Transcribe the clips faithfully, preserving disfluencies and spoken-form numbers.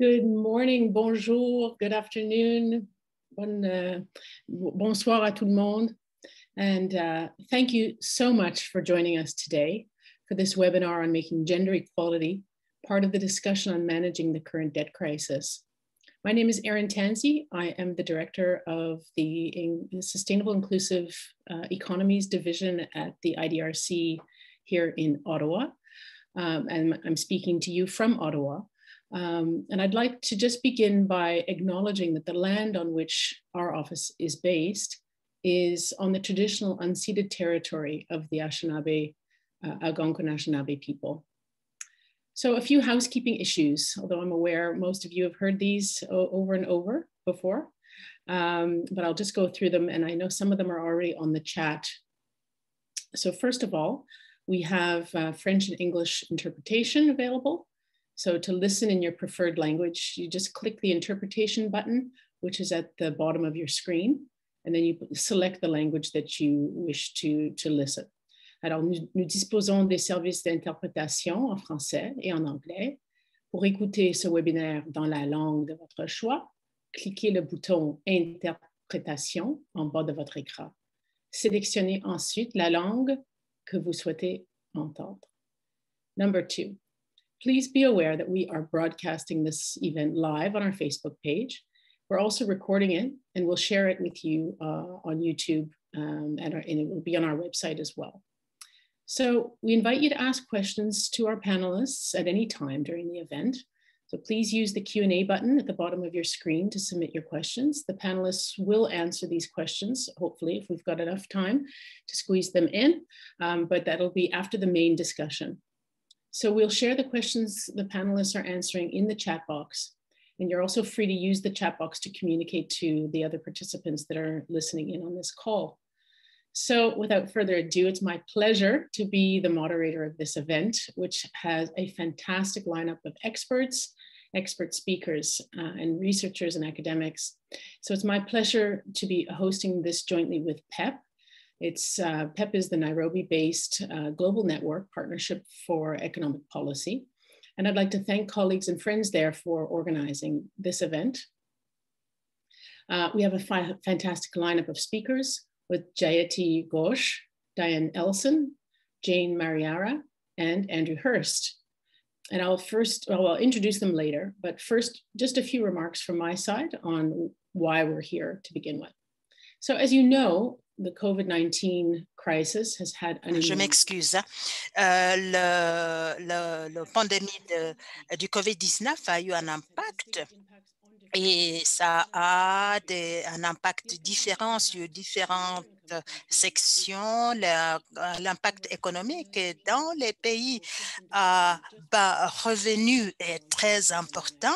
Good morning, bonjour, good afternoon, bon, uh, bonsoir à tout le monde. And uh, thank you so much for joining us today for this webinar on making gender equality part of the discussion on managing the current debt crisis. My name is Erin Tansey. I am the director of the in Sustainable Inclusive uh, Economies Division at the I D R C here in Ottawa. Um, and I'm speaking to you from Ottawa. Um, and I'd like to just begin by acknowledging that the land on which our office is based is on the traditional unceded territory of the Anishinaabe, uh, Algonquin Anishinaabe people. So a few housekeeping issues, although I'm aware most of you have heard these over and over before, um, but I'll just go through them, and I know some of them are already on the chat. So first of all, we have uh, French and English interpretation available. So to listen in your preferred language, you just click the interpretation button, which is at the bottom of your screen, and then you select the language that you wish to, to listen. Alors, nous, nous disposons des services d'interprétation en français et en anglais. Pour écouter ce webinaire dans la langue de votre choix, cliquez le bouton Interprétation en bas de votre écran. Sélectionnez ensuite la langue que vous souhaitez entendre. Number two. Please be aware that we are broadcasting this event live on our Facebook page. We're also recording it, and we'll share it with you uh, on YouTube, um, and, our, and it will be on our website as well. So we invite you to ask questions to our panelists at any time during the event. So please use the Q and A button at the bottom of your screen to submit your questions. The panelists will answer these questions, hopefully, if we've got enough time to squeeze them in, um, but that'll be after the main discussion. So we'll share the questions the panelists are answering in the chat box. And you're also free to use the chat box to communicate to the other participants that are listening in on this call. So without further ado, it's my pleasure to be the moderator of this event, which has a fantastic lineup of experts, expert speakers, uh, and researchers and academics. So it's my pleasure to be hosting this jointly with P E P. It's, uh, P E P is the Nairobi-based uh, global network partnership for economic policy. And I'd like to thank colleagues and friends there for organizing this event. Uh, we have a fantastic lineup of speakers with Jayati Ghosh, Diane Elson, Jane Mariara, and Andrew Hurst. And I'll first, well, I'll introduce them later, but first, just a few remarks from my side on why we're here to begin with. So as you know, the COVID nineteen crisis has had an Je m'excuse. Euh, le, le, le pandémie de, du COVID dix-neuf a eu un impact et ça a des, un impact différent sur différentes sections. L'impact économique dans les pays à bas revenus est très important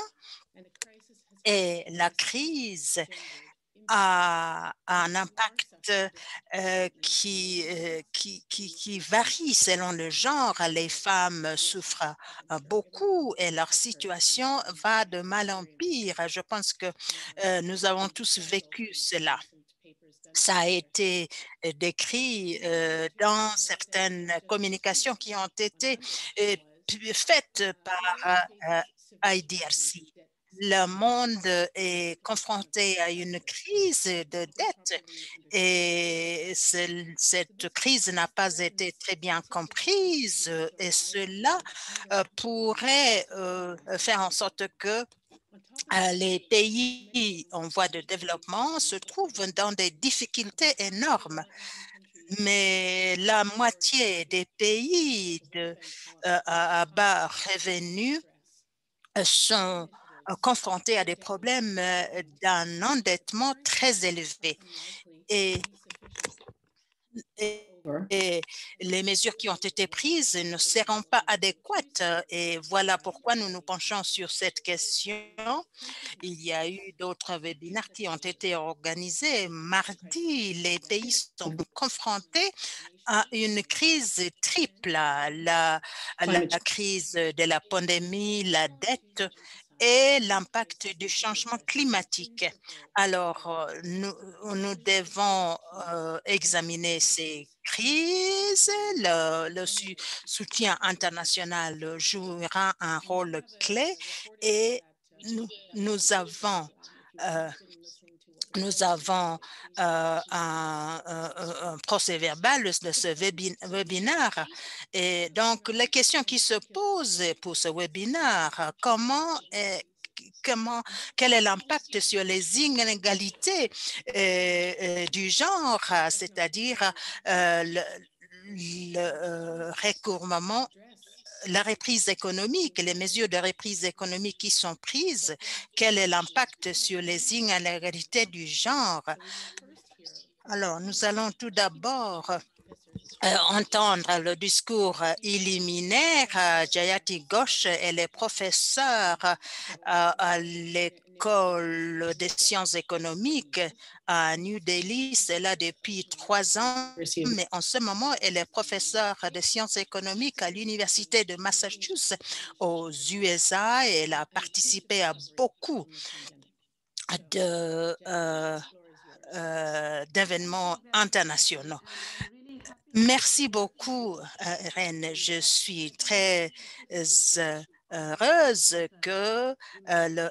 et la crise a un impact euh, qui, euh, qui, qui, qui varie selon le genre. Les femmes souffrent euh, beaucoup et leur situation va de mal en pire. Je pense que euh, nous avons tous vécu cela. Ça a été décrit euh, dans certaines communications qui ont été euh, faites par euh, I D R C. Le monde est confronté à une crise de dette et cette crise n'a pas été très bien comprise et cela pourrait faire en sorte que les pays en voie de développement se trouvent dans des difficultés énormes. Mais la moitié des pays de, à, à bas revenus sont confrontés à des problèmes d'un endettement très élevé. Et, et, et les mesures qui ont été prises ne seront pas adéquates. Et voilà pourquoi nous nous penchons sur cette question. Il y a eu d'autres webinaires qui ont été organisés. Mardi, les pays sont confrontés à une crise triple, la, la, la crise de la pandémie, la dette et l'impact du changement climatique. Alors, nous, nous devons euh, examiner ces crises. Le, le soutien international jouera un rôle clé et nous, nous avons euh, Nous avons euh, un, un, un procès-verbal de ce webinaire. Et donc, la question qui se pose pour ce webinaire, comment est Comment, quel est l'impact sur les inégalités euh, euh, du genre, c'est-à-dire euh, le, le euh, recouvrement, la reprise économique, les mesures de reprise économique qui sont prises, quel est l'impact sur les inégalités du genre? Alors, nous allons tout d'abord Euh, entendre le discours euh, liminaire. Euh, Jayati Ghosh, elle est professeure euh, à l'école des sciences économiques à New Delhi. C'est là depuis trois ans, mais en ce moment, elle est professeure de sciences économiques à l'Université de Massachusetts aux U S A et elle a participé à beaucoup de, euh, euh, d'événements internationaux. Merci beaucoup, Reine. Je suis très heureuse que euh, le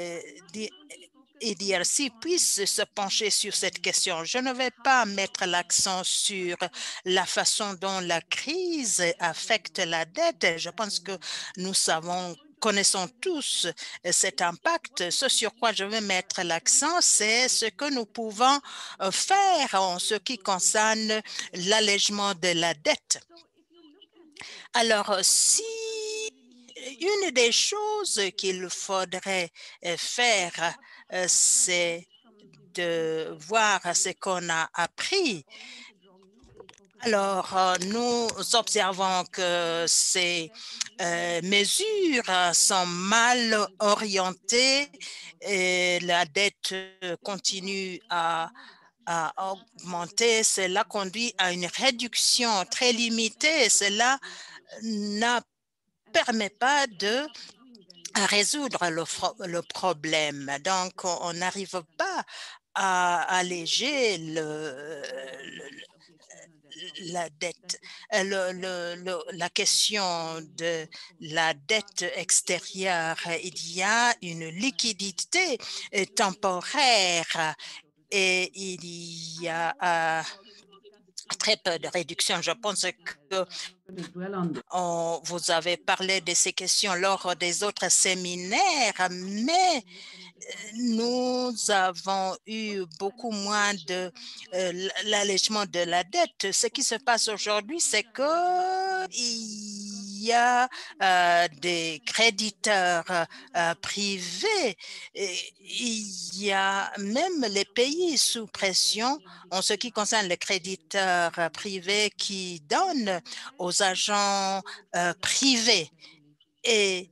E D R C puisse se pencher sur cette question. Je ne vais pas mettre l'accent sur la façon dont la crise affecte la dette. Je pense que nous savons connaissons tous cet impact. Ce sur quoi je vais mettre l'accent, c'est ce que nous pouvons faire en ce qui concerne l'allègement de la dette. Alors, si une des choses qu'il faudrait faire, c'est de voir ce qu'on a appris. Alors, nous observons que ces euh, mesures sont mal orientées et la dette continue à, à augmenter. Cela conduit à une réduction très limitée. Cela ne permet pas de résoudre le, le problème. Donc, on n'arrive pas à alléger le, le la dette, le, le, le, la question de la dette extérieure. Il y a une liquidité temporaire et il y a euh, très peu de réduction. Je pense que on, vous avez parlé de ces questions lors des autres séminaires, mais nous avons eu beaucoup moins de euh, l'allègement de la dette. Ce qui se passe aujourd'hui, c'est que il y a euh, des créditeurs euh, privés. Et il y a même les pays sous pression en ce qui concerne les créditeurs privés qui donnent aux agents euh, privés. Et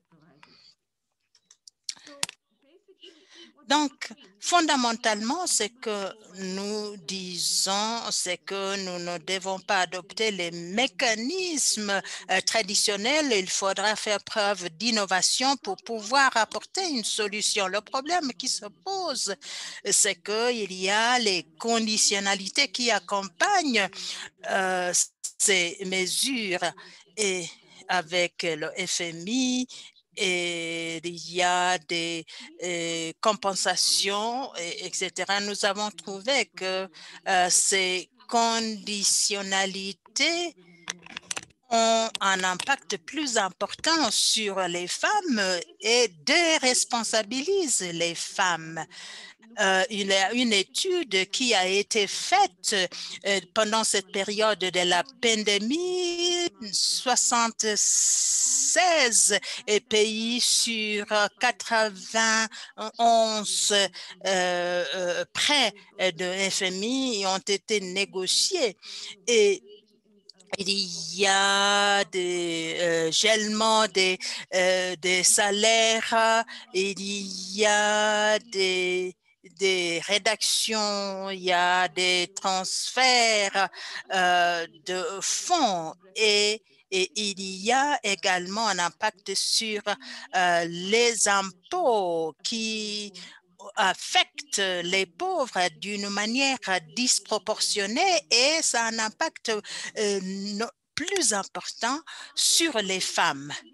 donc, fondamentalement, ce que nous disons, c'est que nous ne devons pas adopter les mécanismes euh, traditionnels. Il faudra faire preuve d'innovation pour pouvoir apporter une solution. Le problème qui se pose, c'est qu'il y a les conditionnalités qui accompagnent euh, ces mesures et avec le F M I, et il y a des euh, compensations, et, etc. Nous avons trouvé que euh, ces conditionnalités ont un impact plus important sur les femmes et déresponsabilisent les femmes. Euh, il y a une étude qui a été faite euh, pendant cette période de la pandémie, soixante-seize pays sur quatre-vingt-onze euh, euh, prêts de F M I ont été négociés. Et il y a des euh, gèlements des, euh, des salaires, il y a des, des rédactions, il y a des transferts euh, de fonds et, et il y a également un impact sur euh, les impôts qui affecte les pauvres d'une manière disproportionnée et ça a un impact euh, no, plus important sur les femmes.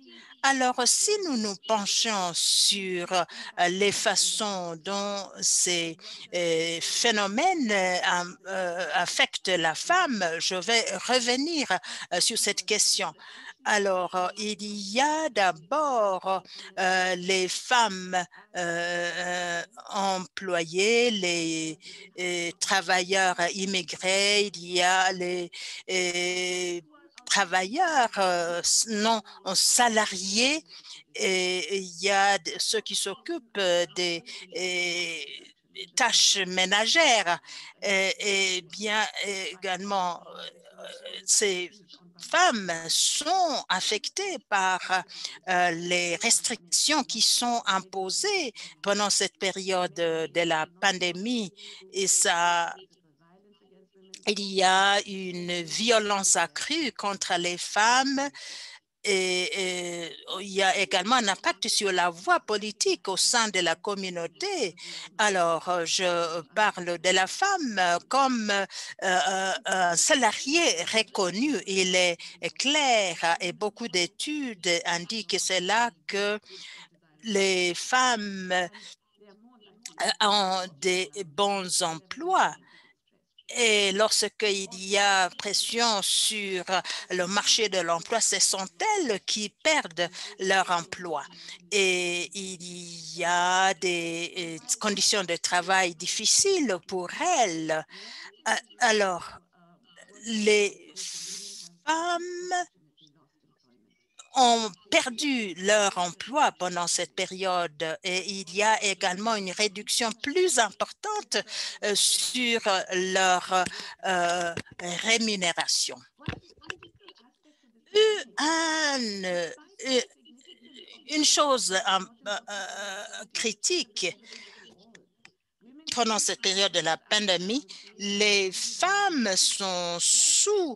Alors, si nous nous penchons sur euh, les façons dont ces euh, phénomènes euh, am- euh, affectent la femme, je vais revenir euh, sur cette question. Alors, euh, il y a d'abord euh, les femmes euh, euh, employées, les euh, travailleurs immigrés, il y a les euh, travailleurs euh, non salariés et il y a de- ceux qui s'occupent euh, des euh, tâches ménagères et, et bien également euh, ces femmes sont affectées par euh, les restrictions qui sont imposées pendant cette période de la pandémie et ça il y a une violence accrue contre les femmes et, et il y a également un impact sur la voie politique au sein de la communauté. Alors, euh, je parle de la femme euh, comme euh, euh, un salarié reconnu. Il est clair et beaucoup d'études indiquent cela que les femmes euh, ont des bons emplois. Et lorsqu'il y a pression sur le marché de l'emploi, ce sont elles qui perdent leur emploi. Et il y a des euh, conditions de travail difficiles pour elles. A- Alors, les femmes ont perdu leur emploi pendant cette période et il y a également une réduction plus importante euh, sur leur euh, rémunération. Un, euh, une chose euh, euh, critique pendant cette période de la pandémie, les femmes sont sous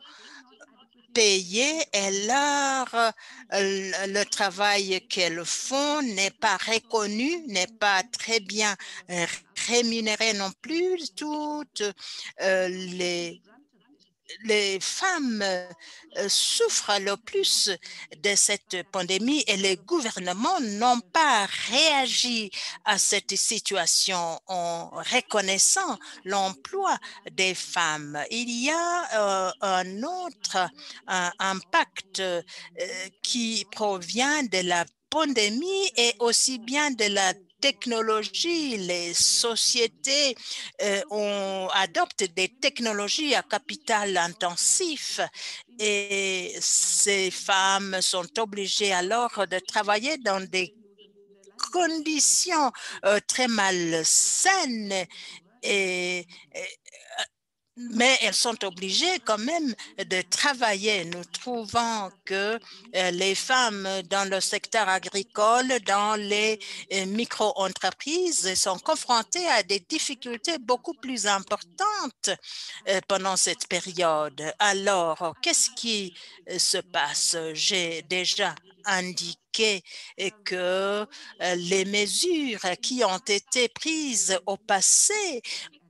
payées et leur, euh, le travail qu'elles font n'est pas reconnu, n'est pas très bien euh, rémunéré non plus. Toutes euh, les les femmes euh, souffrent le plus de cette pandémie et les gouvernements n'ont pas réagi à cette situation en reconnaissant l'emploi des femmes. Il y a euh, un autre un impact euh, qui provient de la pandémie et aussi bien de la technologie, les sociétés euh, on adopte des technologies à capital intensif et ces femmes sont obligées alors de travailler dans des conditions euh, très malsaines et, et mais elles sont obligées quand même de travailler. Nous trouvons que euh, les femmes dans le secteur agricole, dans les euh, micro-entreprises sont confrontées à des difficultés beaucoup plus importantes euh, pendant cette période. Alors, qu'est-ce qui euh, se passe? J'ai déjà indiqué que euh, les mesures qui ont été prises au passé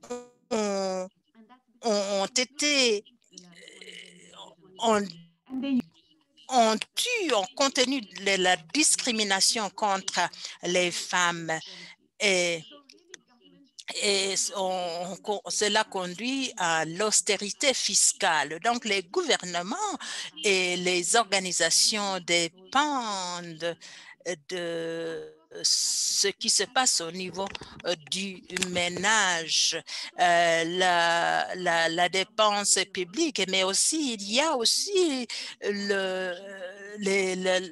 ont ont été ont, ont eu en contenu de la discrimination contre les femmes et, et on, on, cela conduit à l'austérité fiscale. Donc, les gouvernements et les organisations dépendent de ce qui se passe au niveau euh, du ménage, euh, la, la, la dépense publique, mais aussi il y a aussi le, les, le,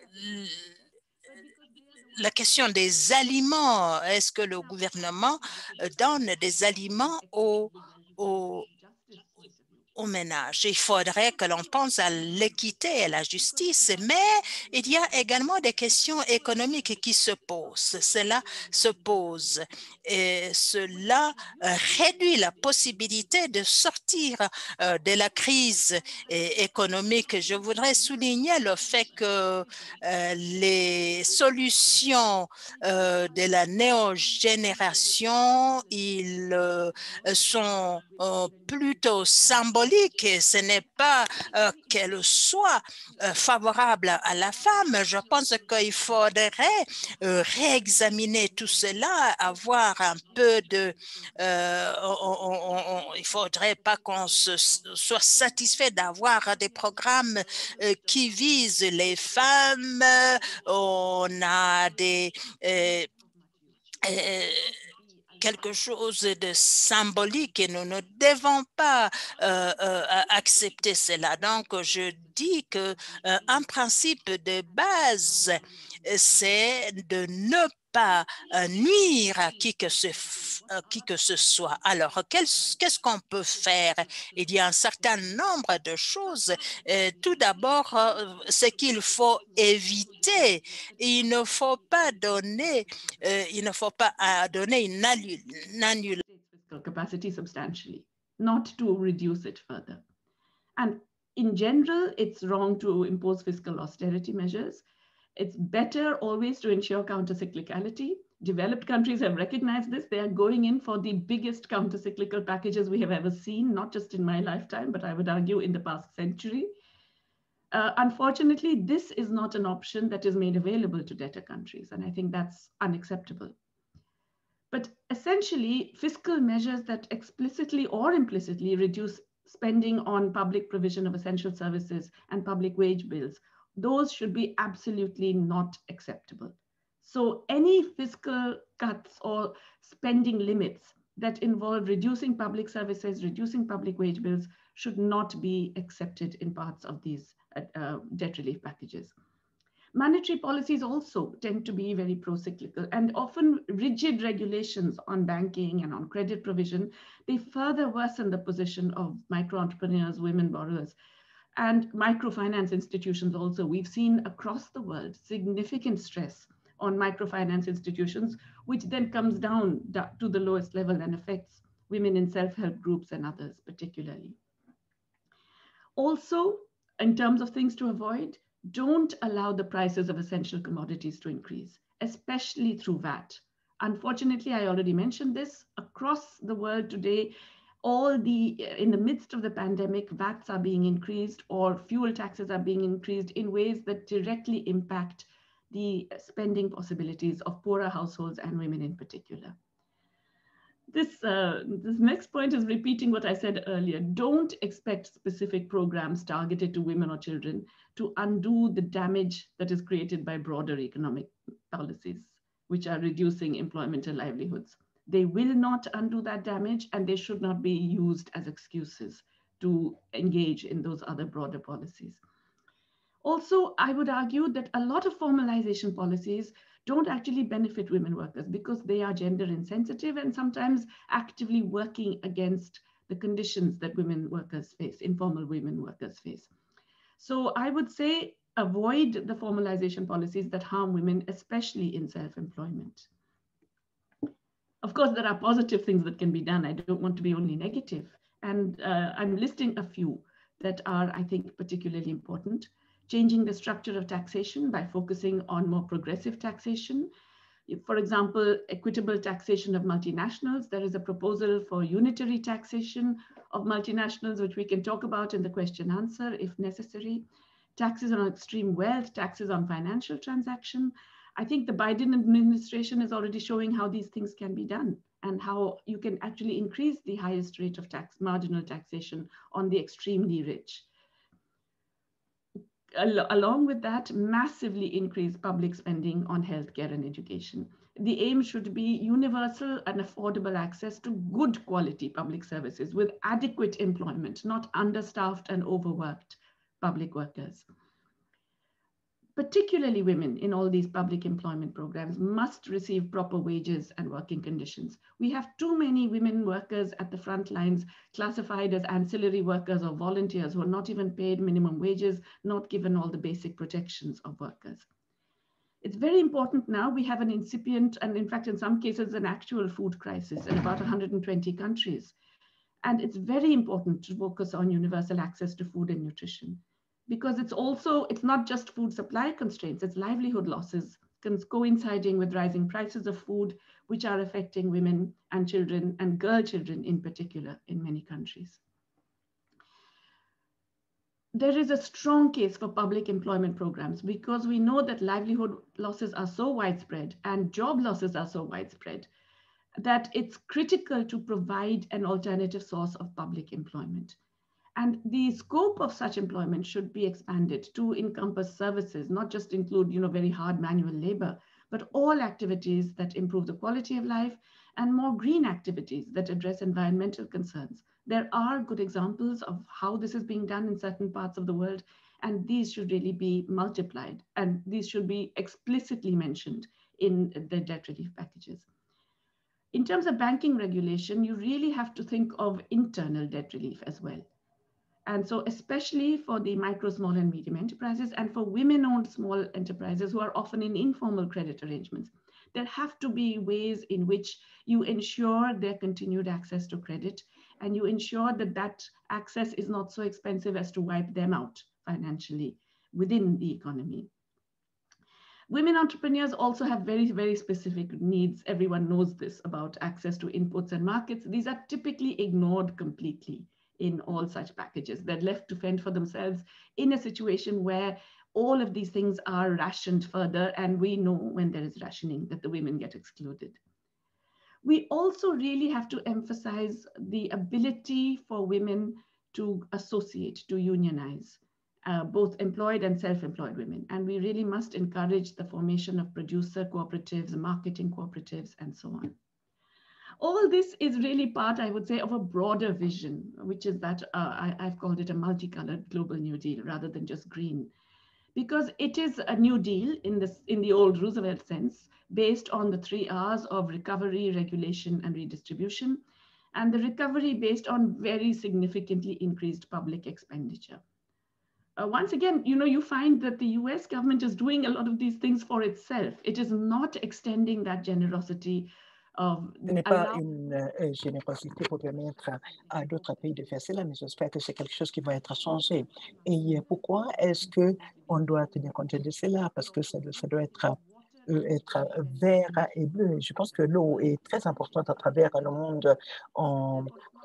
la question des aliments. Est-ce que le gouvernement euh, donne des aliments aux, aux, au ménage? Il faudrait que l'on pense à l'équité et à la justice, mais il y a également des questions économiques qui se posent. Cela se pose et cela euh, réduit la possibilité de sortir euh, de la crise et, économique. Je voudrais souligner le fait que euh, les solutions euh, de la néogénération, ils euh, sont euh, plutôt symboliques symbolique et ce n'est pas euh, qu'elle soit euh, favorable à la femme. Je pense qu'il faudrait euh, réexaminer tout cela, avoir un peu de... Euh, on, on, on, il ne faudrait pas qu'on se, soit satisfait d'avoir des programmes euh, qui visent les femmes. On a des... Euh, euh, quelque chose de symbolique et nous ne devons pas euh, euh, accepter cela. Donc, je dis que euh, un principe de base, c'est de ne pas euh, nuire à qui que ce, euh, qui que ce soit. Alors, qu'est-ce qu'on peut faire? Il y a un certain nombre de choses. Euh, tout d'abord, euh, ce qu'il faut éviter, il ne faut pas donner, euh, il ne faut pas euh, donner une annulation. Fiscal capacity substantially, not to reduce it further. And in general, it's wrong to impose fiscal austerity measures. It's better always to ensure countercyclicality. Developed countries have recognized this. They are going in for the biggest countercyclical packages we have ever seen, not just in my lifetime, but I would argue in the past century. Uh, unfortunately, this is not an option that is made available to debtor countries, and I think that's unacceptable. But essentially, fiscal measures that explicitly or implicitly reduce spending on public provision of essential services and public wage bills, those should be absolutely not acceptable. So any fiscal cuts or spending limits that involve reducing public services, reducing public wage bills should not be accepted in parts of these uh, debt relief packages. Monetary policies also tend to be very pro-cyclical, and often rigid regulations on banking and on credit provision, they further worsen the position of micro-entrepreneurs, women borrowers, and microfinance institutions also. We've seen across the world significant stress on microfinance institutions, which then comes down to the lowest level and affects women in self-help groups and others particularly. Also, in terms of things to avoid, don't allow the prices of essential commodities to increase, especially through V A T. Unfortunately, I already mentioned this, across the world today, all the, in the midst of the pandemic, V A Ts are being increased or fuel taxes are being increased in ways that directly impact the spending possibilities of poorer households and women in particular. This, uh, this next point is repeating what I said earlier. Don't expect specific programs targeted to women or children to undo the damage that is created by broader economic policies, which are reducing employment and livelihoods. They will not undo that damage, and they should not be used as excuses to engage in those other broader policies. Also, I would argue that a lot of formalization policies don't actually benefit women workers because they are gender insensitive and sometimes actively working against the conditions that women workers face, informal women workers face. So I would say avoid the formalization policies that harm women, especially in self-employment. Of course, there are positive things that can be done. I don't want to be only negative. And uh, I'm listing a few that are, I think, particularly important. Changing the structure of taxation by focusing on more progressive taxation. For example, equitable taxation of multinationals. There is a proposal for unitary taxation of multinationals, which we can talk about in the question answer if necessary. Taxes on extreme wealth, taxes on financial transaction. I think the Biden administration is already showing how these things can be done and how you can actually increase the highest rate of tax, marginal taxation on the extremely rich. Along with that, massively increase public spending on healthcare and education. The aim should be universal and affordable access to good quality public services with adequate employment, not understaffed and overworked public workers. Particularly women in all these public employment programs must receive proper wages and working conditions. We have too many women workers at the front lines classified as ancillary workers or volunteers who are not even paid minimum wages, not given all the basic protections of workers. It's very important now. We have an incipient, and in fact, in some cases, an actual food crisis in about one hundred twenty countries. And it's very important to focus on universal access to food and nutrition, because it's also, it's not just food supply constraints, it's livelihood losses coinciding with rising prices of food, which are affecting women and children and girl children in particular in many countries. there is a strong case for public employment programs because we know that livelihood losses are so widespread and job losses are so widespread that it's critical to provide an alternative source of public employment. And the scope of such employment should be expanded to encompass services, not just include, you know, very hard manual labor, but all activities that improve the quality of life and more green activities that address environmental concerns. There are good examples of how this is being done in certain parts of the world, and these should really be multiplied, and these should be explicitly mentioned in the debt relief packages. In terms of banking regulation, you really have to think of internal debt relief as well. And so especially for the micro, small, and medium enterprises and for women-owned small enterprises who are often in informal credit arrangements, there have to be ways in which you ensure their continued access to credit and you ensure that that access is not so expensive as to wipe them out financially within the economy. Women entrepreneurs also have very, very specific needs. Everyone knows this about access to inputs and markets. These are typically ignored completely in all such packages. They're left to fend for themselves in a situation where all of these things are rationed further, and we know when there is rationing that the women get excluded. We also really have to emphasize the ability for women to associate, to unionize, uh, both employed and self-employed women. And we really must encourage the formation of producer cooperatives, marketing cooperatives, and so on. All this is really part, I would say, of a broader vision, which is that uh, I, I've called it a multicolored global New Deal rather than just green, because it is a New Deal in, this, in the old Roosevelt sense, based on the three R's of recovery, regulation, and redistribution, and the recovery based on very significantly increased public expenditure. Uh, once again, you know, you find that the U S government is doing a lot of these things for itself. It is not extending that generosity. Ce n'est pas une euh, générosité pour permettre à, à d'autres pays de faire cela, mais j'espère que c'est quelque chose qui va être changé. Et pourquoi est-ce qu'on doit tenir compte de cela? Parce que ça, ça doit être, euh, être vert et bleu. Je pense que l'eau est très importante à travers le monde en,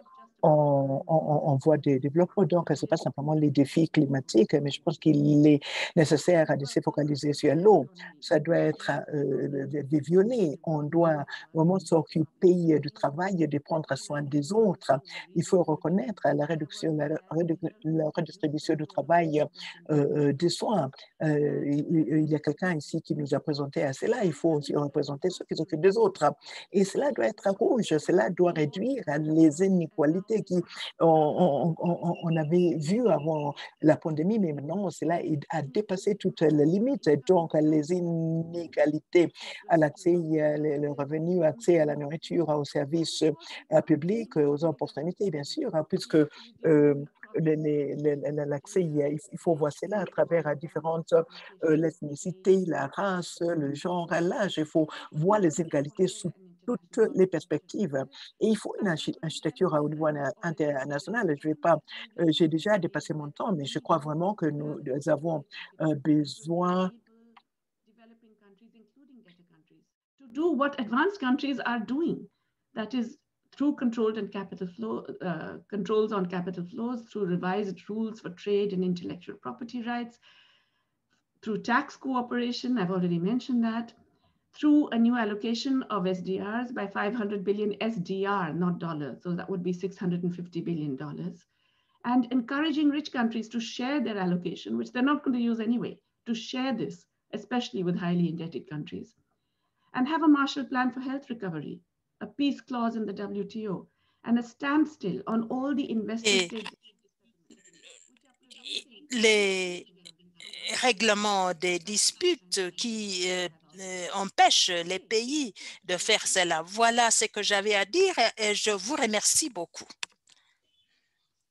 en, en, en voie de développement. Donc, ce n'est pas simplement les défis climatiques, mais je pense qu'il est nécessaire de se focaliser sur l'eau. Ça doit être euh, déviolé. On doit vraiment s'occuper du travail, de prendre soin des autres. Il faut reconnaître la réduction, la, la redistribution du travail euh, des soins. Euh, il, il y a quelqu'un ici qui nous a présenté à cela. Il faut aussi représenter ceux qui s'occupent des autres. Et cela doit être rouge. Cela doit réduire les inégalités qui on, on, on avait vu avant la pandémie, mais maintenant cela a dépassé toutes les limites. Donc les inégalités à l'accès, le revenu, accès à la nourriture, aux services publics, aux opportunités, bien sûr, puisque euh, l'accès, il faut voir cela à travers différentes euh, l'ethnicité, la race, le genre, l'âge. Il faut voir les inégalités sous toutes les perspectives. Et il faut une architecture au niveau international. Je vais pas, euh, j'ai déjà dépassé mon temps, mais je crois vraiment que nous, nous avons euh, besoin to do what advanced countries are doing. That is through controlled and capital flow, uh, controls on capital flows, through revised rules for trade and intellectual property rights, through tax cooperation, I've already mentioned that, through a new allocation of S D Rs by five hundred billion S D R, not dollars. So that would be six hundred fifty billion dollars. And encouraging rich countries to share their allocation, which they're not going to use anyway, to share this, especially with highly indebted countries. And have a Marshall Plan for health recovery, a peace clause in the W T O, and a standstill on all the investor state. Les règlements des disputes qui euh, euh, empêchent les pays de faire cela. Voilà ce que j'avais à dire et je vous remercie beaucoup.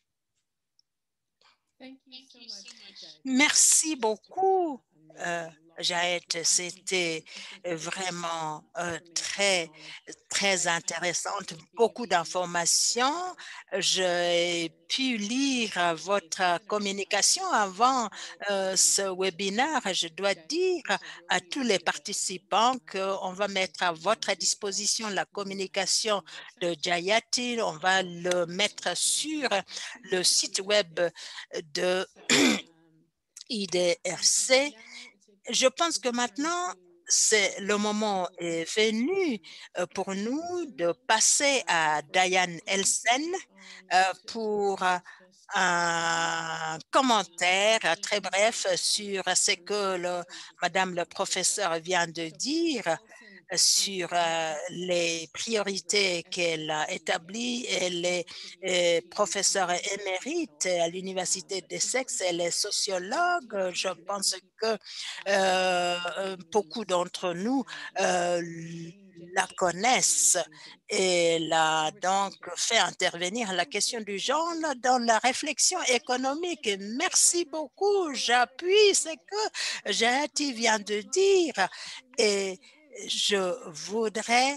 Merci beaucoup. Euh, Jaët, c'était vraiment euh, très, très intéressante, beaucoup d'informations. J'ai pu lire votre communication avant euh, ce webinaire. Je dois dire à tous les participants qu'on va mettre à votre disposition la communication de Jayati. On va le mettre sur le site web de I D R C. Je pense que maintenant, c'est le moment est venu euh, pour nous de passer à Diane Elsen euh, pour euh, un commentaire euh, très bref sur ce que le, Madame le professeur vient de dire sur euh, les priorités qu'elle a établies. Elle est euh, professeure émérite à l'Université d'Essex. Elle est sociologue. Je pense que euh, beaucoup d'entre nous euh, la connaissent. Elle a donc fait intervenir la question du genre dans la réflexion économique. Merci beaucoup. J'appuie ce que Jayati vient de dire. Et je voudrais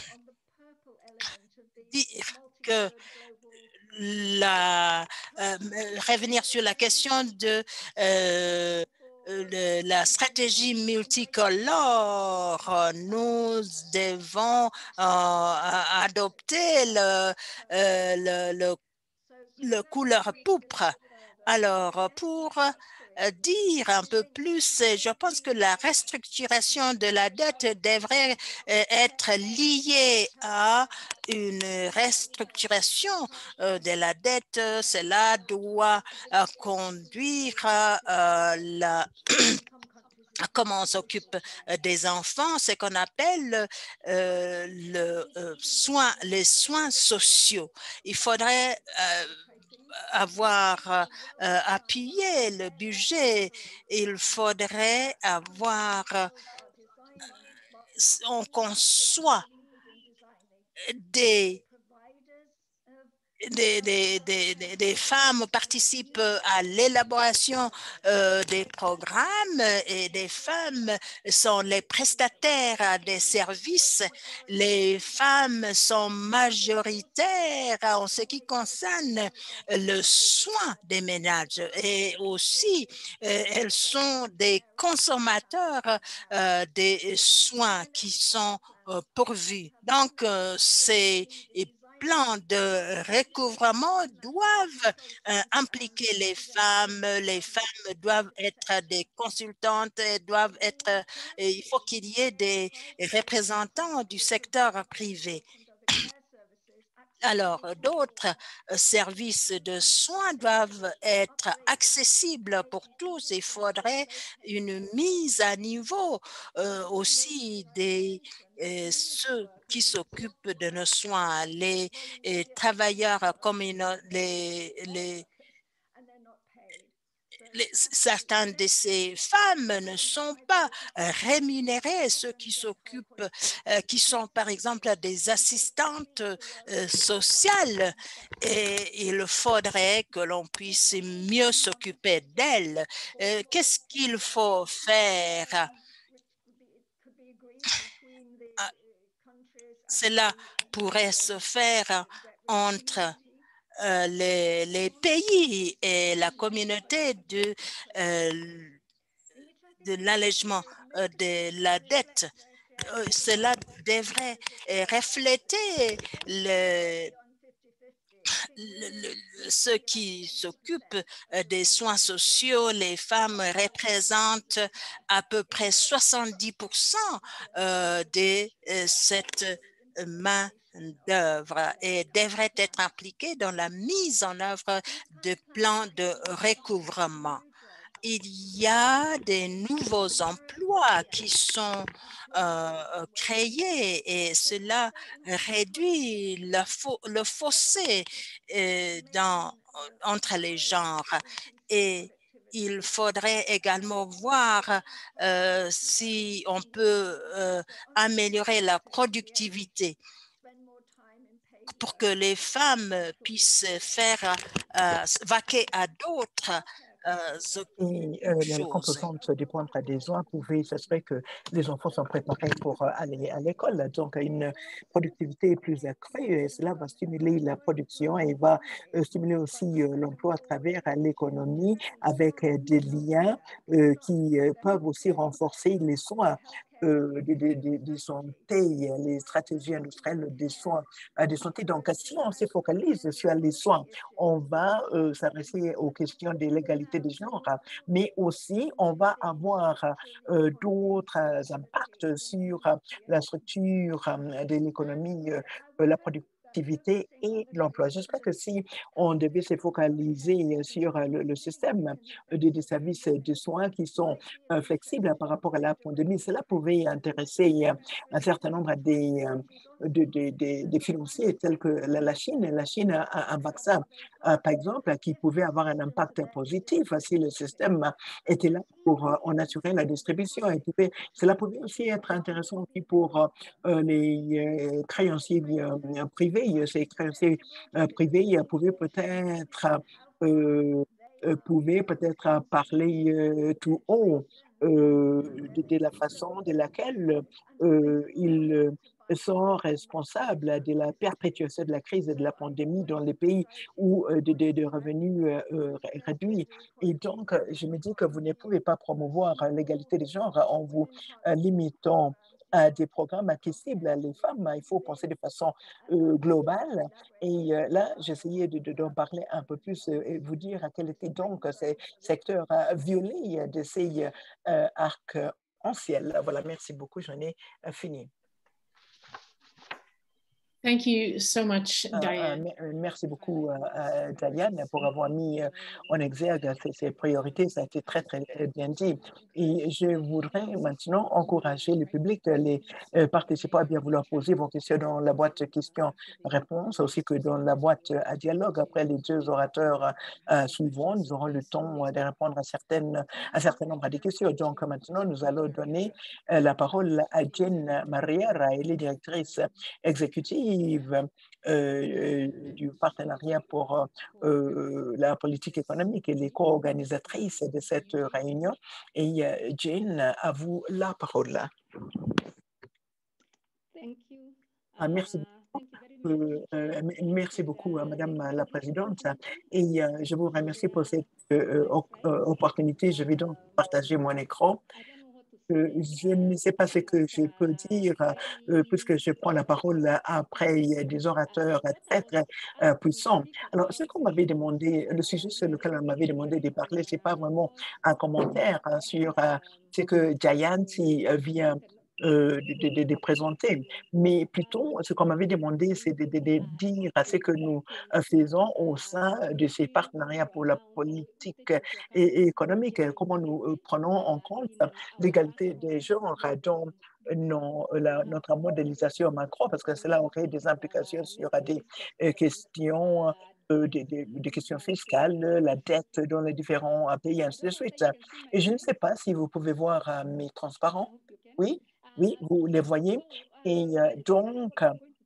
dire que la, euh, revenir sur la question de euh, le, la stratégie multicolore. Nous devons euh, adopter le, euh, le, le, le couleur pourpre. Alors, pour euh, dire un peu plus, je pense que la restructuration de la dette devrait euh, être liée à une restructuration euh, de la dette. Cela doit euh, conduire à la comment on s'occupe des enfants, ce qu'on appelle euh, le, euh, soin, les soins sociaux. Il faudrait euh, avoir euh, appuyé le budget, il faudrait avoir, euh, on conçoit des Des, des, des, des femmes participent à l'élaboration euh, des programmes et des femmes sont les prestataires des services. Les femmes sont majoritaires en ce qui concerne le soin des ménages et aussi euh, elles sont des consommateurs euh, des soins qui sont euh, pourvus. Donc, euh, c'est plans de recouvrement doivent euh, impliquer les femmes. Les femmes doivent être des consultantes, doivent être, euh, il faut qu'il y ait des représentants du secteur privé. Alors, d'autres services de soins doivent être accessibles pour tous. Il faudrait une mise à niveau euh, aussi des euh, ceux qui s'occupent de nos soins, les euh, travailleurs communautaires, les, les Les, certaines de ces femmes ne sont pas euh, rémunérées, ceux qui s'occupent, euh, qui sont par exemple des assistantes euh, sociales, et il faudrait que l'on puisse mieux s'occuper d'elles. Euh, Qu'est-ce qu'il faut faire? Ah, cela pourrait se faire entre Euh, les, les pays et la communauté de, euh, de l'allègement euh, de la dette. Euh, cela devrait euh, refléter le, le, le, ceux qui s'occupent euh, des soins sociaux. Les femmes représentent à peu près soixante-dix pour cent euh, de euh, cette main d'œuvre et devrait être impliquée dans la mise en œuvre de plans de recouvrement. Il y a des nouveaux emplois qui sont euh, créés et cela réduit le, fo le fossé euh, dans, entre les genres. Et il faudrait également voir euh, si on peut euh, améliorer la productivité pour que les femmes puissent faire euh, vaquer à d'autres euh, Et euh, la choses. composante des points d'adhésion pouvait s'assurer que les enfants sont préparés pour euh, aller à l'école. Donc, une productivité plus accrue, et cela va stimuler la production et va euh, stimuler aussi euh, l'emploi à travers euh, l'économie avec euh, des liens euh, qui euh, peuvent aussi renforcer les soins euh, de, de, de, de santé, les stratégies industrielles des soins euh, de santé. Donc, si on se focalise sur les soins, on va euh, s'adresser aux questions de l'égalité des genres, mais aussi on va avoir euh, d'autres impacts sur la structure euh, de l'économie, euh, la productivité et l'emploi. J'espère que si on devait se focaliser sur le, le système de, de services de soins qui sont euh, flexibles par rapport à la pandémie, cela pouvait intéresser un certain nombre des, de, de, de, de financiers tels que la, la Chine. La Chine a un vaccin, euh, par exemple, qui pouvait avoir un impact positif si le système était là pour euh, en assurer la distribution. Et pouvait, cela pouvait aussi être intéressant aussi pour euh, les euh, créanciers euh, privés. Ces créanciers euh, privés pouvaient peut-être euh, euh, pouvaient peut-être parler euh, tout haut euh, de, de la façon de laquelle euh, ils sont responsables de la perpétuation de la crise et de la pandémie dans les pays où euh, de, de, de revenus euh, réduits. Et donc, je me dis que vous ne pouvez pas promouvoir l'égalité des genres en vous euh, limitant à des programmes qui ciblent les femmes. Il faut penser de façon euh, globale. Et euh, là, j'essayais de, de, d'en parler un peu plus euh, et vous dire quels étaient donc ces secteurs euh, violés de ces euh, arcs-en-ciel. Voilà, merci beaucoup. J'en ai euh, fini. Thank you so much, Diane. Uh, uh, merci beaucoup, uh, Diane, pour avoir mis uh, en exergue ces, ces priorités. Ça a été très, très bien dit. Et je voudrais maintenant encourager le public, les uh, participants à bien vouloir poser vos questions dans la boîte questions-réponses, ainsi que dans la boîte à dialogue. Après les deux orateurs uh, suivants, nous aurons le temps de répondre à, certaines, à un certain nombre de questions. Donc maintenant, nous allons donner uh, la parole à Jane Mariera, elle est directrice exécutive Euh, du partenariat pour euh, la politique économique et les co-organisatrices de cette réunion. Et euh, Jane, à vous la parole. Thank you. Ah, merci beaucoup. Euh, euh, merci beaucoup, à Madame la Présidente. Et euh, je vous remercie pour cette euh, opportunité. Je vais donc partager mon écran. Euh, je ne sais pas ce que je peux dire euh, puisque je prends la parole après des orateurs très, très euh, puissants. Alors, ce qu'on m'avait demandé, le sujet sur lequel on m'avait demandé de parler, ce n'est pas vraiment un commentaire hein, sur euh, ce que Jayanti vient Euh, de, de, de, présenter, mais plutôt ce qu'on m'avait demandé, c'est de, de, de dire à ce que nous faisons au sein de ces partenariats pour la politique et, et économique, comment nous euh, prenons en compte l'égalité des genres dans non, la, notre modélisation macro, parce que cela aurait des implications sur des euh, questions Euh, des, des, des questions fiscales, la dette dans les différents euh, pays, ainsi de suite. Et je ne sais pas si vous pouvez voir euh, mes transparents. Oui, oui, vous les voyez. Et euh, donc,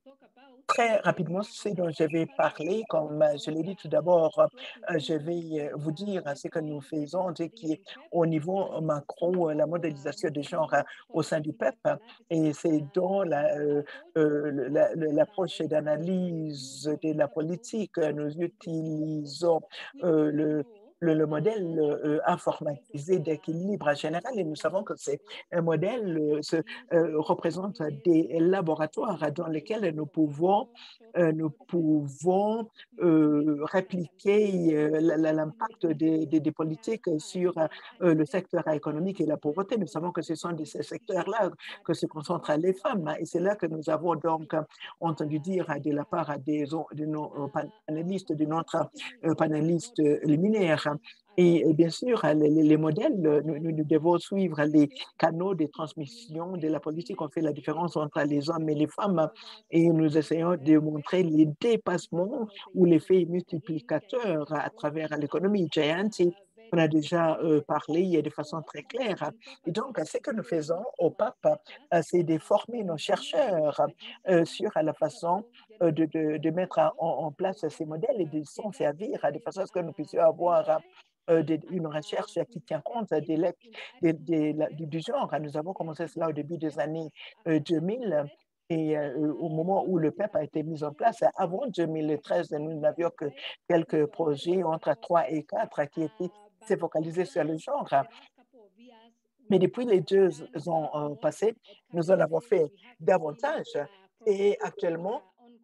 très rapidement, ce dont je vais parler, comme je l'ai dit tout d'abord, euh, je vais vous dire ce que nous faisons, qui est au niveau macro, la modélisation des genres au sein du P E P. Et c'est dans l'approche la, euh, la, la, d'analyse de la politique, nous utilisons euh, le Le, le modèle euh, informatisé d'équilibre général, et nous savons que c'est un modèle euh, se, euh, représente des laboratoires dans lesquels nous pouvons, euh, nous pouvons euh, répliquer euh, l'impact des, des, des politiques sur euh, le secteur économique et la pauvreté. Nous savons que ce sont de ces secteurs-là que se concentrent les femmes, et c'est là que nous avons donc entendu dire de la part des, de nos panélistes, de notre euh, panéliste liminaire. Et, et bien sûr, les, les modèles, nous, nous devons suivre les canaux de transmission de la politique. On fait la différence entre les hommes et les femmes et nous essayons de montrer les dépassements ou l'effet multiplicateur à travers l'économie. Jayanti, on a déjà euh, parlé de façon très claire. Et donc, ce que nous faisons au P A P, euh, c'est de former nos chercheurs euh, sur la façon euh, de, de, de mettre en, en place ces modèles et de s'en servir de façon à ce que nous puissions avoir euh, des, une recherche qui tient compte des, des, des, du, du genre. Nous avons commencé cela au début des années euh, deux mille. Et euh, au moment où le P E P a été mis en place, avant deux mille treize, nous n'avions que quelques projets entre trois et quatre qui étaient focalisés sur le genre. Mais depuis les deux ans euh, passés, nous en avons fait davantage. Et actuellement,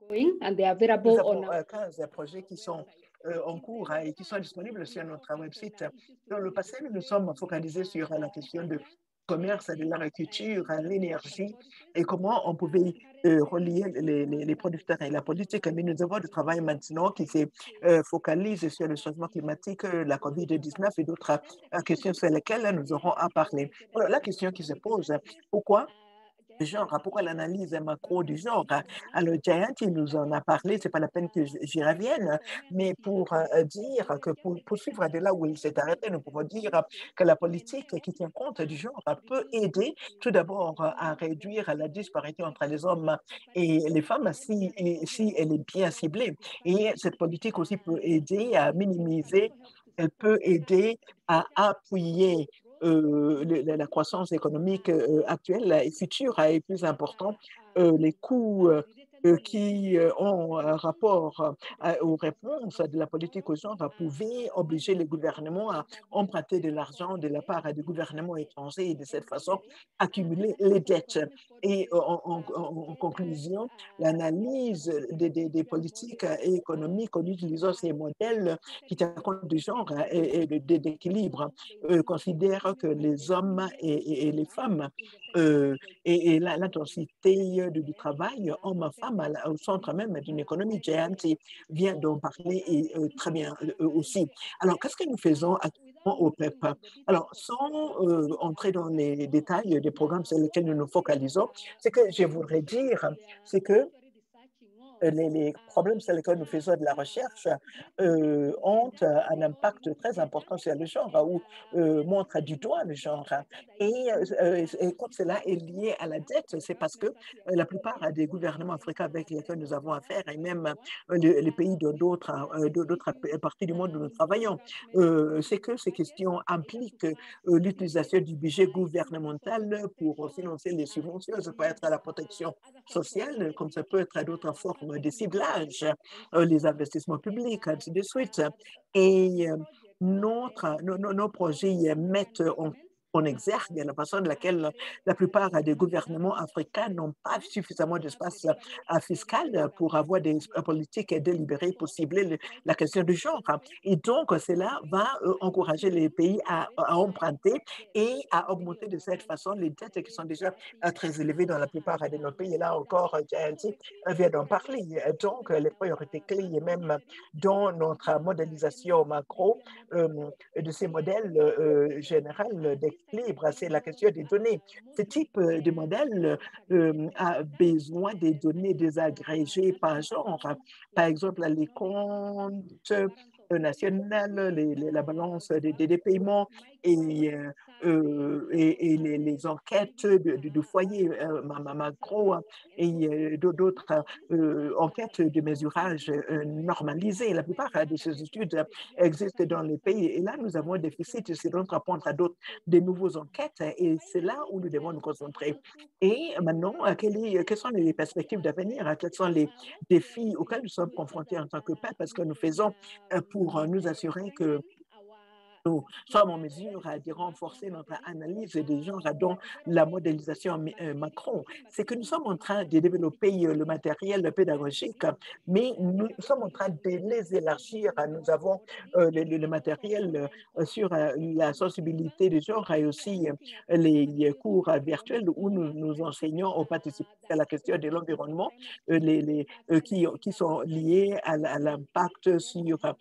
nous avons euh, quinze projets qui sont euh, en cours hein, et qui sont disponibles sur notre website. Dans le passé, nous nous sommes focalisés sur la question de commerce, de l'agriculture, l'énergie et comment on pouvait euh, relier les, les, les producteurs et la politique. Mais nous avons du travail maintenant qui se euh, focalise sur le changement climatique, la COVID dix-neuf et d'autres euh, questions sur lesquelles nous aurons à parler. Alors, la question qui se pose, pourquoi genre, pourquoi l'analyse macro du genre? Alors, Giant, il nous en a parlé, c'est pas la peine que j'y revienne, mais pour euh, dire que pour poursuivre de là où il s'est arrêté, nous pouvons dire que la politique qui tient compte du genre peut aider tout d'abord à réduire la disparité entre les hommes et les femmes si, et, si elle est bien ciblée. Et cette politique aussi peut aider à minimiser, elle peut aider à appuyer Euh, le, la croissance économique euh, actuelle et future est plus important. Euh, les coûts euh, qui euh, ont un rapport euh, aux réponses de la politique au genre pouvaient obliger les gouvernements à emprunter de l'argent de la part des gouvernements étrangers et de cette façon accumuler les dettes. Et euh, en, en, en, conclusion, l'analyse des, des, des politiques économiques en utilisant ces modèles qui tiennent compte du genre et, et d'équilibre euh, considère que les hommes et, et, et les femmes euh, et, et l'intensité du, du travail homme-femme au centre même d'une économie. Giant vient d'en parler et euh, très bien euh, aussi. Alors, qu'est-ce que nous faisons actuellement au P E P? Alors, sans euh, entrer dans les détails des programmes sur lesquels nous nous focalisons, ce que je voudrais dire, c'est que Les, les problèmes sur lesquels nous faisons de la recherche euh, ont un impact très important sur le genre ou euh, montrent du doigt le genre. Et, euh, et quand cela est lié à la dette, c'est parce que euh, la plupart des gouvernements africains avec lesquels nous avons affaire et même euh, les, les pays de d'autres euh, d'autres parties du monde où nous travaillons, euh, c'est que ces questions impliquent euh, l'utilisation du budget gouvernemental pour financer les subventions. Ça peut être à la protection sociale, comme ça peut être à d'autres formes de ciblage, euh, les investissements publics, ainsi de suite. Et euh, notre, nos, nos projets mettent en en exergue la façon de laquelle la plupart des gouvernements africains n'ont pas suffisamment d'espace fiscal pour avoir des politiques délibérées pour cibler la question du genre. Et donc, cela va encourager les pays à, à emprunter et à augmenter de cette façon les dettes qui sont déjà très élevées dans la plupart de nos pays. Et là encore, Gianti vient d'en parler. Donc, les priorités clés, et même dans notre modélisation macro euh, de ces modèles euh, généraux d'équilibre, c'est la question des données. Ce type de modèle euh, a besoin des données désagrégées par genre. Par exemple, les comptes nationales, les, les, la balance des, des, des paiements et, euh, et, et les, les enquêtes de, de, de foyer euh, macro et d'autres euh, enquêtes de mesurage euh, normalisées. La plupart de ces études existent dans les pays et là, nous avons un déficit. C'est donc répondre à d'autres, de nouvelles enquêtes et c'est là où nous devons nous concentrer. Et maintenant, quelles, est, quelles sont les perspectives d'avenir? Quels sont les défis auxquels nous sommes confrontés en tant que peuple? Parce que nous faisons pour nous assurer que nous sommes en mesure de renforcer notre analyse des genres dans la modélisation Macron. C'est que nous sommes en train de développer le matériel pédagogique, mais nous sommes en train de les élargir. Nous avons le, le, le matériel sur la sensibilité des genres et aussi les cours virtuels où nous, nous enseignons aux participants à la question de l'environnement les, les, qui, qui sont liés à l'impact sur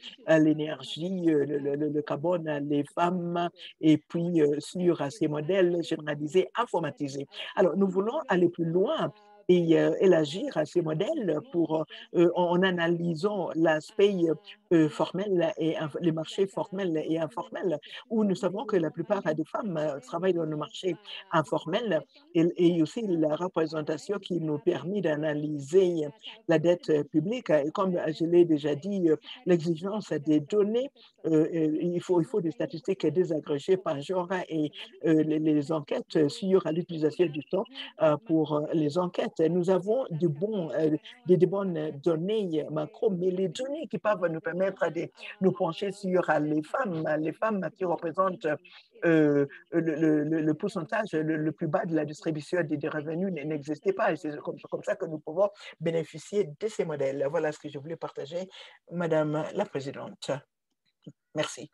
l'énergie, le, le, le carbone, les femmes, et puis euh, sur ces modèles généralisés informatisés. Alors, nous voulons aller plus loin et euh, élargir à ces modèles pour, euh, en analysant l'aspect euh, formel et les marchés formels et informels, où nous savons que la plupart des femmes euh, travaillent dans le marché informel et, et aussi la représentation qui nous permet d'analyser la dette publique. Et comme je l'ai déjà dit, l'exigence des données, euh, il, faut, il faut des statistiques désagrégées par genre et euh, les, les enquêtes sur l'utilisation du temps euh, pour les enquêtes. Nous avons de bons, euh, des, des bonnes données macro, mais les données qui peuvent nous permettre de nous pencher sur euh, les femmes, les femmes qui représentent euh, le, le, le, pourcentage le, le plus bas de la distribution des, des revenus n'existait pas. Et c'est comme, comme ça que nous pouvons bénéficier de ces modèles. Voilà ce que je voulais partager, Madame la Présidente. Merci.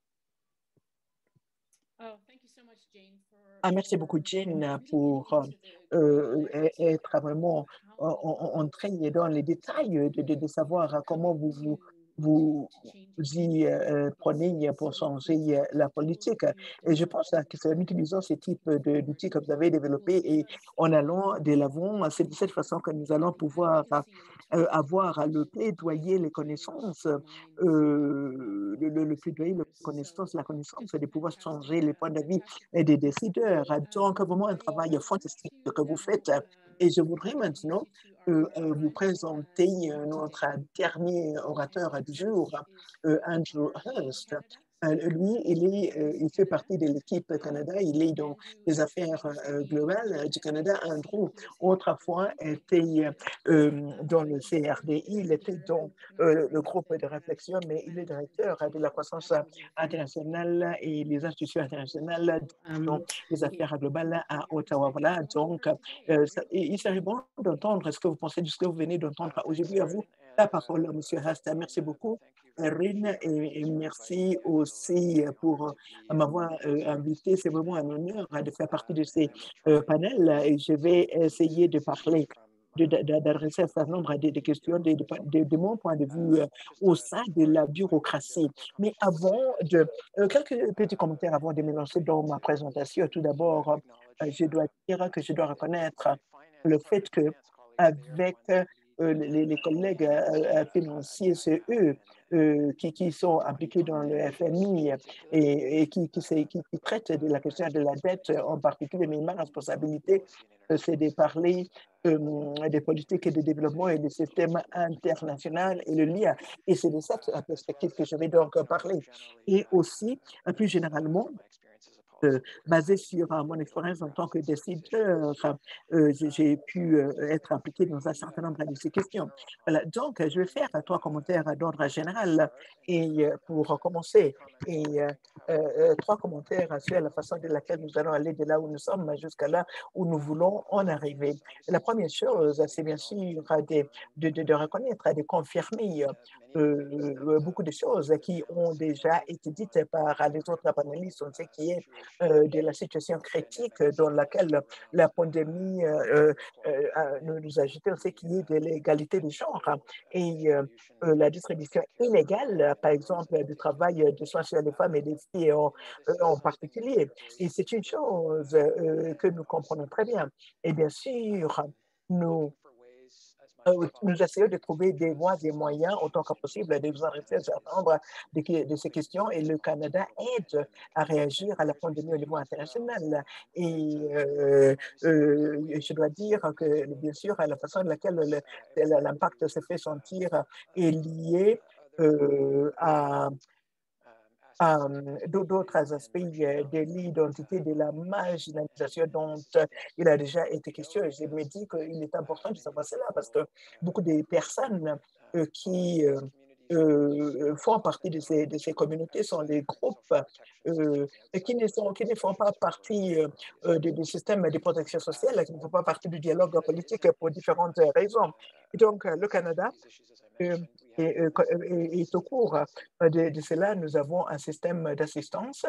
Ah, merci beaucoup, Jane, pour euh, être vraiment entrée dans les détails de, de, de savoir comment vous vous, vous y euh, prenez pour changer la politique. Et je pense que c'est en utilisant ce type d'outils que vous avez développés et en allant de l'avant, c'est de cette façon que nous allons pouvoir euh, avoir le plaidoyer, les connaissances, euh, le, le, le plaidoyer, les connaissances, la connaissance de pouvoir changer les points de vue et des décideurs. Donc, vraiment un travail fantastique que vous faites. Et je voudrais maintenant euh, vous présenter notre dernier orateur du jour, euh, Andrew Hurst. Euh, lui, il, est, euh, il fait partie de l'équipe Canada, il est dans les affaires euh, globales du Canada. Andrew, autrefois, était euh, dans le C R D I, il était dans euh, le groupe de réflexion, mais il est directeur de la croissance internationale et les institutions internationales dans les affaires globales à Ottawa. Voilà, donc euh, ça, il serait bon d'entendre ce que vous pensez de ce que vous venez d'entendre aujourd'hui. À vous la parole, M. Hurst. Merci beaucoup, Rin, et, et merci aussi pour m'avoir euh, invité. C'est vraiment un honneur de faire partie de ces euh, panels et je vais essayer de parler d'adresser un certain nombre de, de questions de, de, de, de mon point de vue euh, au sein de la bureaucratie. Mais avant de... Euh, quelques petits commentaires avant de me lancer dans ma présentation. Tout d'abord, euh, je dois dire que je dois reconnaître le fait que avec euh, les, les collègues euh, financiers, c'est eux euh, qui, qui sont impliqués dans le F M I et, et qui, qui, qui, qui traitent de la question de la dette en particulier. Mais ma responsabilité, euh, c'est de parler Euh, des politiques et de développement et des systèmes internationaux et le lien. Et c'est de cette perspective que je vais donc parler. Et aussi, plus généralement, Euh, basé sur euh, mon expérience en tant que décideur, euh, j'ai pu euh, être impliqué dans un certain nombre de ces questions. Voilà. Donc, je vais faire trois commentaires d'ordre général et euh, pour commencer, et euh, euh, trois commentaires sur la façon de laquelle nous allons aller de là où nous sommes jusqu'à là où nous voulons en arriver. La première chose, c'est bien sûr de, de, de, de reconnaître, de confirmer euh, beaucoup de choses qui ont déjà été dites par les autres panélistes. On sait qui est Euh, de la situation critique dans laquelle la pandémie euh, euh, nous, nous a jeté, on sait qu'il y a de l'égalité des genres et euh, euh, la distribution inégale, par exemple, du travail de soins sur les femmes et des filles en, en particulier. Et c'est une chose euh, que nous comprenons très bien. Et bien sûr, nous Euh, nous essayons de trouver des voies, des moyens autant que possible de nous arrêter à un certain nombre de, de ces questions et le Canada aide à réagir à la pandémie au niveau international. Et euh, euh, je dois dire que, bien sûr, à la façon de laquelle l'impact se fait sentir est lié euh, à Um, d'autres aspects de l'identité, de la marginalisation dont il a déjà été question. Et je me dis qu'il est important de savoir cela parce que beaucoup de personnes euh, qui euh, euh, font partie de ces, de ces communautés sont des groupes euh, qui, ne sont, qui ne font pas partie euh, du, du système de protection sociale, qui ne font pas partie du dialogue politique pour différentes raisons. Et donc, le Canada euh, Et, et, et au cours de, de cela, nous avons un système d'assistance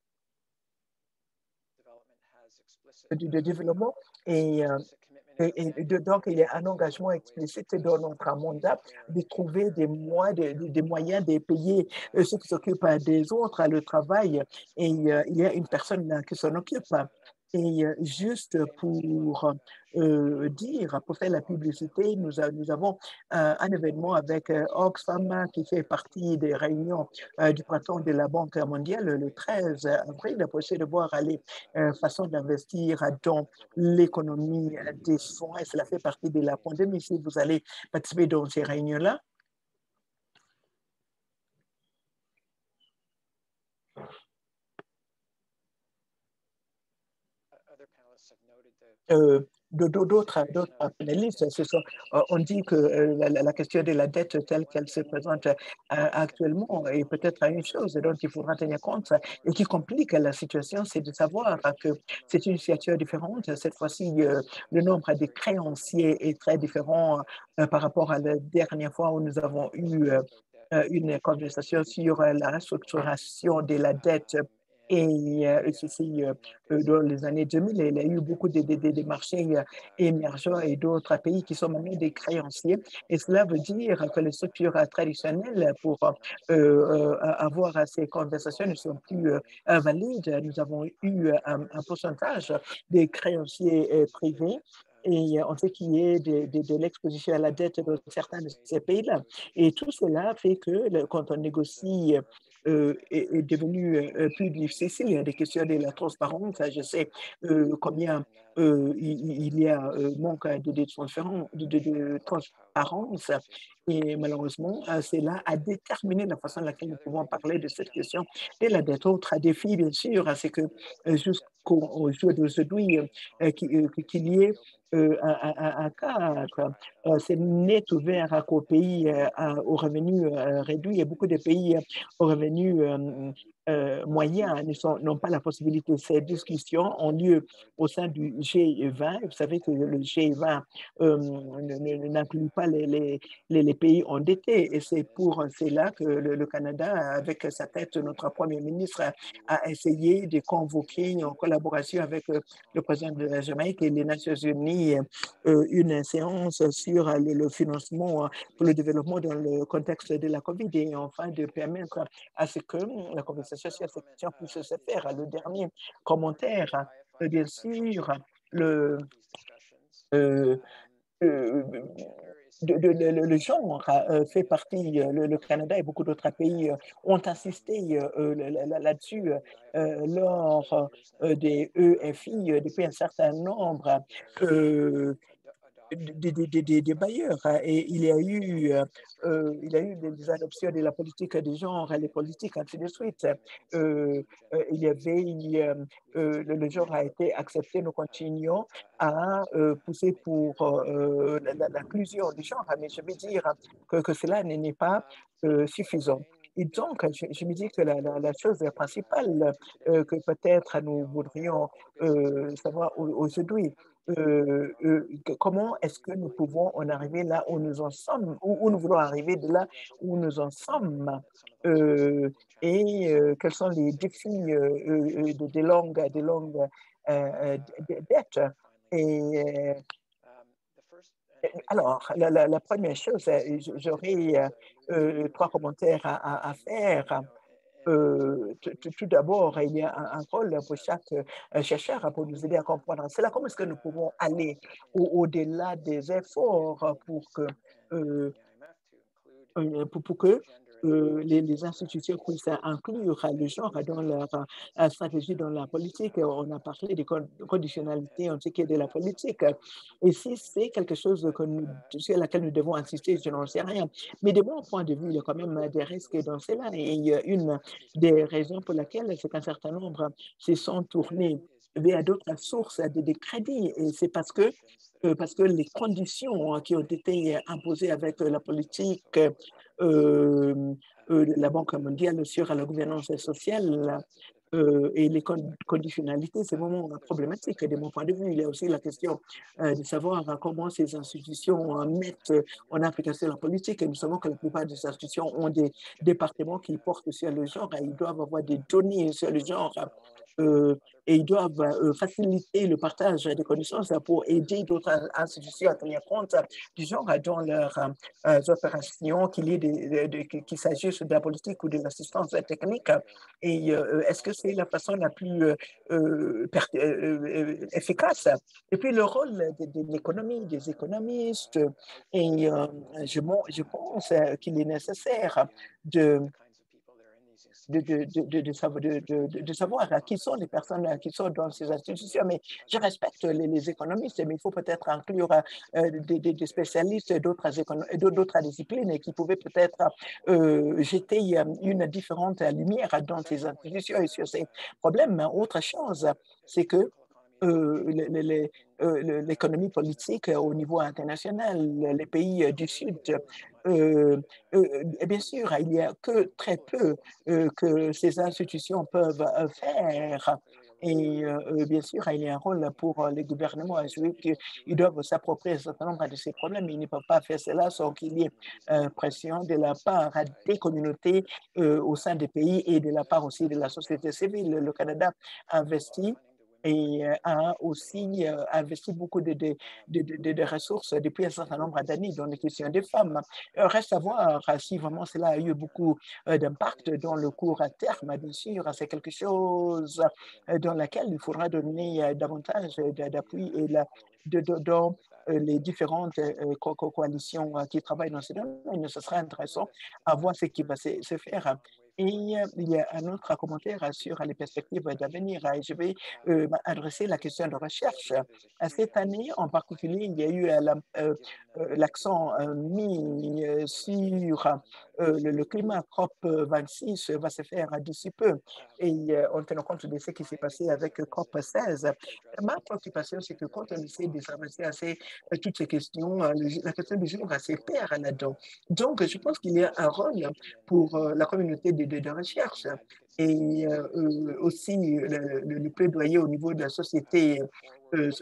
de, de développement et, et, et de, donc il y a un engagement explicite dans notre mandat de trouver des, moyens, des, des moyens de payer ceux qui s'occupent des autres, le travail, et euh, il y a une personne qui s'en occupe. Et juste pour euh, dire, pour faire la publicité, nous, a, nous avons euh, un événement avec euh, Oxfam qui fait partie des réunions euh, du printemps de la Banque mondiale le treize avril pour essayer de voir les euh, façons d'investir dans l'économie des soins. Et cela fait partie de la pandémie. Si vous allez participer dans ces réunions-là, Euh, d'autres panélistes, ce sont, euh, on dit que euh, la, la question de la dette telle qu'elle se présente euh, actuellement est peut-être une chose dont il faudra tenir compte et qui complique la situation, c'est de savoir que c'est une situation différente. Cette fois-ci, euh, le nombre des créanciers est très différent euh, par rapport à la dernière fois où nous avons eu euh, une conversation sur la restructuration de la dette. Et euh, ceci, euh, dans les années deux mille, il y a eu beaucoup de, de, de, de marchés euh, émergents et d'autres pays qui sont maintenant des créanciers. Et cela veut dire que les structures traditionnelles pour euh, euh, avoir ces conversations ne sont plus euh, valides. Nous avons eu un, un pourcentage des créanciers euh, privés. Et on sait qu'il y a de, de, de l'exposition à la dette dans certains de ces pays-là. Et tout cela fait que le, quand on négocie Euh, est, est, devenu euh, plus difficile. Il y a des questions de la transparence. Je sais euh, combien euh, il, il y a euh, manque de, de, de, de, de transparence. Et malheureusement, euh, cela a déterminé la façon dans laquelle nous pouvons parler de cette question. Et la dette, autre défi, bien sûr, c'est que euh, jusqu'au jour d'aujourd'hui, euh, qu'il y ait Euh, un, un, un cadre. Euh, c'est net ouvert qu'aux pays euh, aux revenus euh, réduits. Il y a beaucoup de pays aux revenus euh, euh, moyens n'ont pas la possibilité. Ces discussions ont lieu au sein du G vingt. Vous savez que le G vingt euh, n'inclut pas les, les, les, les pays endettés. Et c'est pour cela que le, le Canada, avec sa tête, notre Premier ministre, a essayé de convoquer en collaboration avec euh, le président de la Jamaïque et les Nations Unies euh, une séance sur euh, le, le financement euh, pour le développement dans le contexte de la COVID et enfin de permettre à ce que la conversation sur cette question puisse se faire. Le dernier commentaire, euh, bien sûr, le, euh, euh, de, de, de, le genre euh, fait partie, euh, le, le Canada et beaucoup d'autres pays euh, ont insisté euh, là-dessus euh, lors euh, des E F I euh, depuis un certain nombre euh, des, des, des, des bailleurs. Et il y a eu, euh, il y a eu des adoptions de la politique de genre, les politiques, ainsi de suite. Euh, euh, il y avait, euh, le, le genre a été accepté, nous continuons à euh, pousser pour euh, l'inclusion du genre. Mais je veux dire que, que cela n'est pas euh, suffisant. Et donc, je, je me dis que la, la, la chose principale euh, que peut-être nous voudrions euh, savoir aujourd'hui, euh, euh, comment est-ce que nous pouvons en arriver là où nous en sommes, où, où nous voulons arriver de là où nous en sommes, euh, et euh, quels sont les défis euh, euh, de, de longues, de longues euh, dettes. Et euh, alors, la, la, la première chose, j'aurais euh, trois commentaires à, à, à faire. Euh, tout d'abord, il y a un, un rôle pour chaque euh, chercheur pour nous aider à comprendre cela. Comment est-ce que nous pouvons aller au-delà au des efforts pour que, euh, pour, pour que euh, les, les institutions puissent inclure le genre dans leur euh, stratégie, dans la politique? On a parlé des conditionnalités en ce qui est de la politique. Et si c'est quelque chose que nous, sur laquelle nous devons insister, je n'en sais rien. Mais de mon point de vue, il y a quand même des risques dans cela. Et il y a une des raisons pour lesquelles c'est qu'un certain nombre se sont tournés vers d'autres sources de, de crédit. Et c'est parce que Euh, parce que les conditions qui ont été imposées avec la politique euh, euh, de la Banque mondiale sur la gouvernance sociale euh, et les conditionnalités, c'est vraiment problématique de mon point de vue. Il y a aussi la question euh, de savoir comment ces institutions mettent en application la politique. Et nous savons que la plupart des institutions ont des départements qui portent sur le genre et ils doivent avoir des données sur le genre. Euh, et ils doivent euh, faciliter le partage des connaissances pour aider d'autres institutions à tenir compte du genre dans leurs euh, opérations, qu'il y ait des, de, qu'il s'agisse de la politique ou de l'assistance technique. Et euh, est-ce que c'est la façon la plus euh, euh, euh, efficace? Et puis le rôle de, de l'économie, des économistes, et euh, je, je pense qu'il est nécessaire de De, de, de, de, savoir, de, de, de savoir qui sont les personnes qui sont dans ces institutions. Mais je respecte les, les économistes, mais il faut peut-être inclure euh, des, des, des spécialistes d'autres disciplines qui pouvaient peut-être euh, jeter une différente lumière dans ces institutions et sur ces problèmes. Autre chose, c'est que euh, l'économie politique au niveau international, les pays du Sud, euh, euh, bien sûr, il n'y a que très peu euh, que ces institutions peuvent faire. Et euh, bien sûr, il y a un rôle pour les gouvernements à jouer, qu'ils doivent s'approprier un certain nombre de ces problèmes, mais ils ne peuvent pas faire cela sans qu'il y ait euh, pression de la part des communautés euh, au sein des pays et de la part aussi de la société civile. Le Canada investit et a aussi euh, investi beaucoup de, de, de, de, de ressources depuis un certain nombre d'années dans les questions des femmes. Euh, reste à voir si vraiment cela a eu beaucoup euh, d'impact dans le court terme. Bien sûr, c'est quelque chose euh, dans lequel il faudra donner euh, davantage d'appui et la, de, de, dans euh, les différentes euh, co co coalitions euh, qui travaillent dans ce domaine. Ce sera intéressant à voir ce qui va se, se faire. Et il y a un autre commentaire sur les perspectives d'avenir. Je vais euh, adresser la question de recherche. Cette année, en particulier, il y a eu l'accent euh, euh, mis euh, sur euh, le, le climat. COP vingt-six va se faire d'ici peu. Et euh, on tient compte de ce qui s'est passé avec COP seize. Ma préoccupation, c'est que quand on essaie de s'avancer à ces, toutes ces questions, la question du jour se perd là-dedans. Donc, je pense qu'il y a un rôle pour euh, la communauté de, de, de recherche et euh, aussi le, le, le plaidoyer au niveau de la société, euh,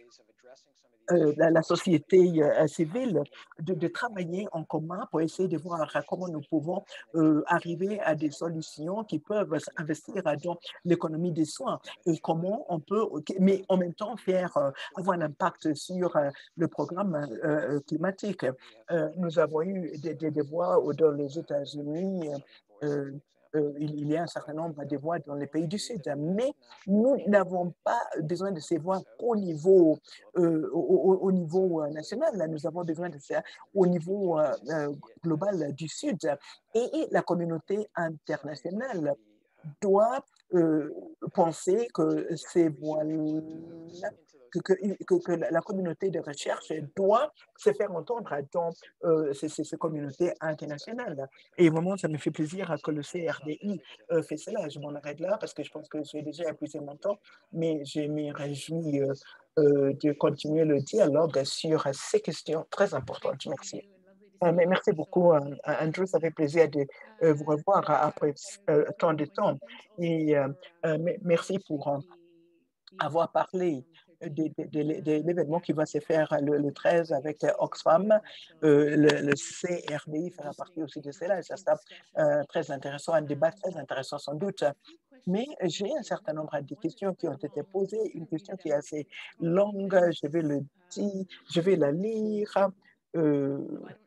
euh, la, la société euh, civile, de, de travailler en commun pour essayer de voir comment nous pouvons euh, arriver à des solutions qui peuvent investir dans l'économie des soins et comment on peut, mais en même temps faire euh, avoir un impact sur euh, le programme euh, climatique. Euh, nous avons eu des, des, des voix dans les États-Unis. Euh, Euh, il, il y a un certain nombre de voix dans les pays du Sud, mais nous n'avons pas besoin de ces voix au niveau, euh, au, au, niveau national. Nous avons besoin de ça au niveau euh, global du Sud. Et, et la communauté internationale doit euh, penser que ces voix-là, que, que, que, que la communauté de recherche doit se faire entendre dans euh, ces, ces, ces communautés internationales. Et au moment, ça me fait plaisir que le C R D I euh, fait cela. Je m'en arrête là parce que je pense que j'ai déjà épuisé mon temps, mais je me réjouis euh, euh, de continuer le dialogue sur ces questions très importantes. Merci. Euh, mais merci beaucoup, euh, Andrew. Ça fait plaisir de euh, vous revoir après euh, tant de temps. Et euh, euh, merci pour euh, avoir parlé de, de, de, de l'événement qui va se faire le, le treize avec Oxfam. Euh, le, le C R D I fera partie aussi de cela et ça sera euh, très intéressant, un débat très intéressant sans doute. Mais j'ai un certain nombre de questions qui ont été posées. Une question qui est assez longue, je vais le dire, je vais la lire. Euh,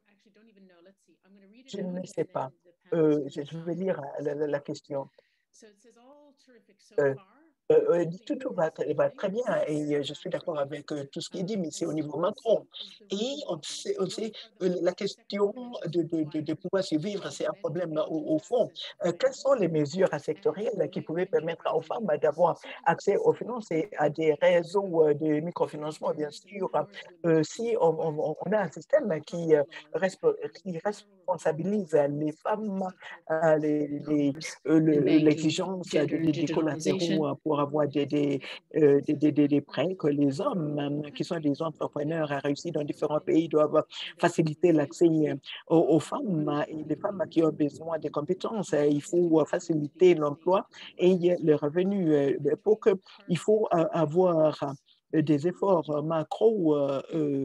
je ne sais pas. Euh, je, je vais lire la, la, la question. Euh, Euh, tout, tout va, va très bien et je suis d'accord avec euh, tout ce qui est dit, mais c'est au niveau macro. Et on sait, on sait euh, la question de, de, de, de pouvoir survivre, c'est un problème au, au fond. Euh, quelles sont les mesures sectorielles qui pouvaient permettre aux femmes d'avoir accès aux finances et à des réseaux de microfinancement, bien sûr, euh, si on, on, on, a un système qui, euh, resp qui responsabilise les femmes, euh, l'exigence les, les, de, de, des collatéraux pour avoir des, des, euh, des, des, des, des prêts, que les hommes qui sont des entrepreneurs réussis dans différents pays doivent faciliter l'accès aux, aux femmes et les femmes qui ont besoin de compétences. Il faut faciliter l'emploi et le revenu. Pour que, il faut avoir des efforts macro euh,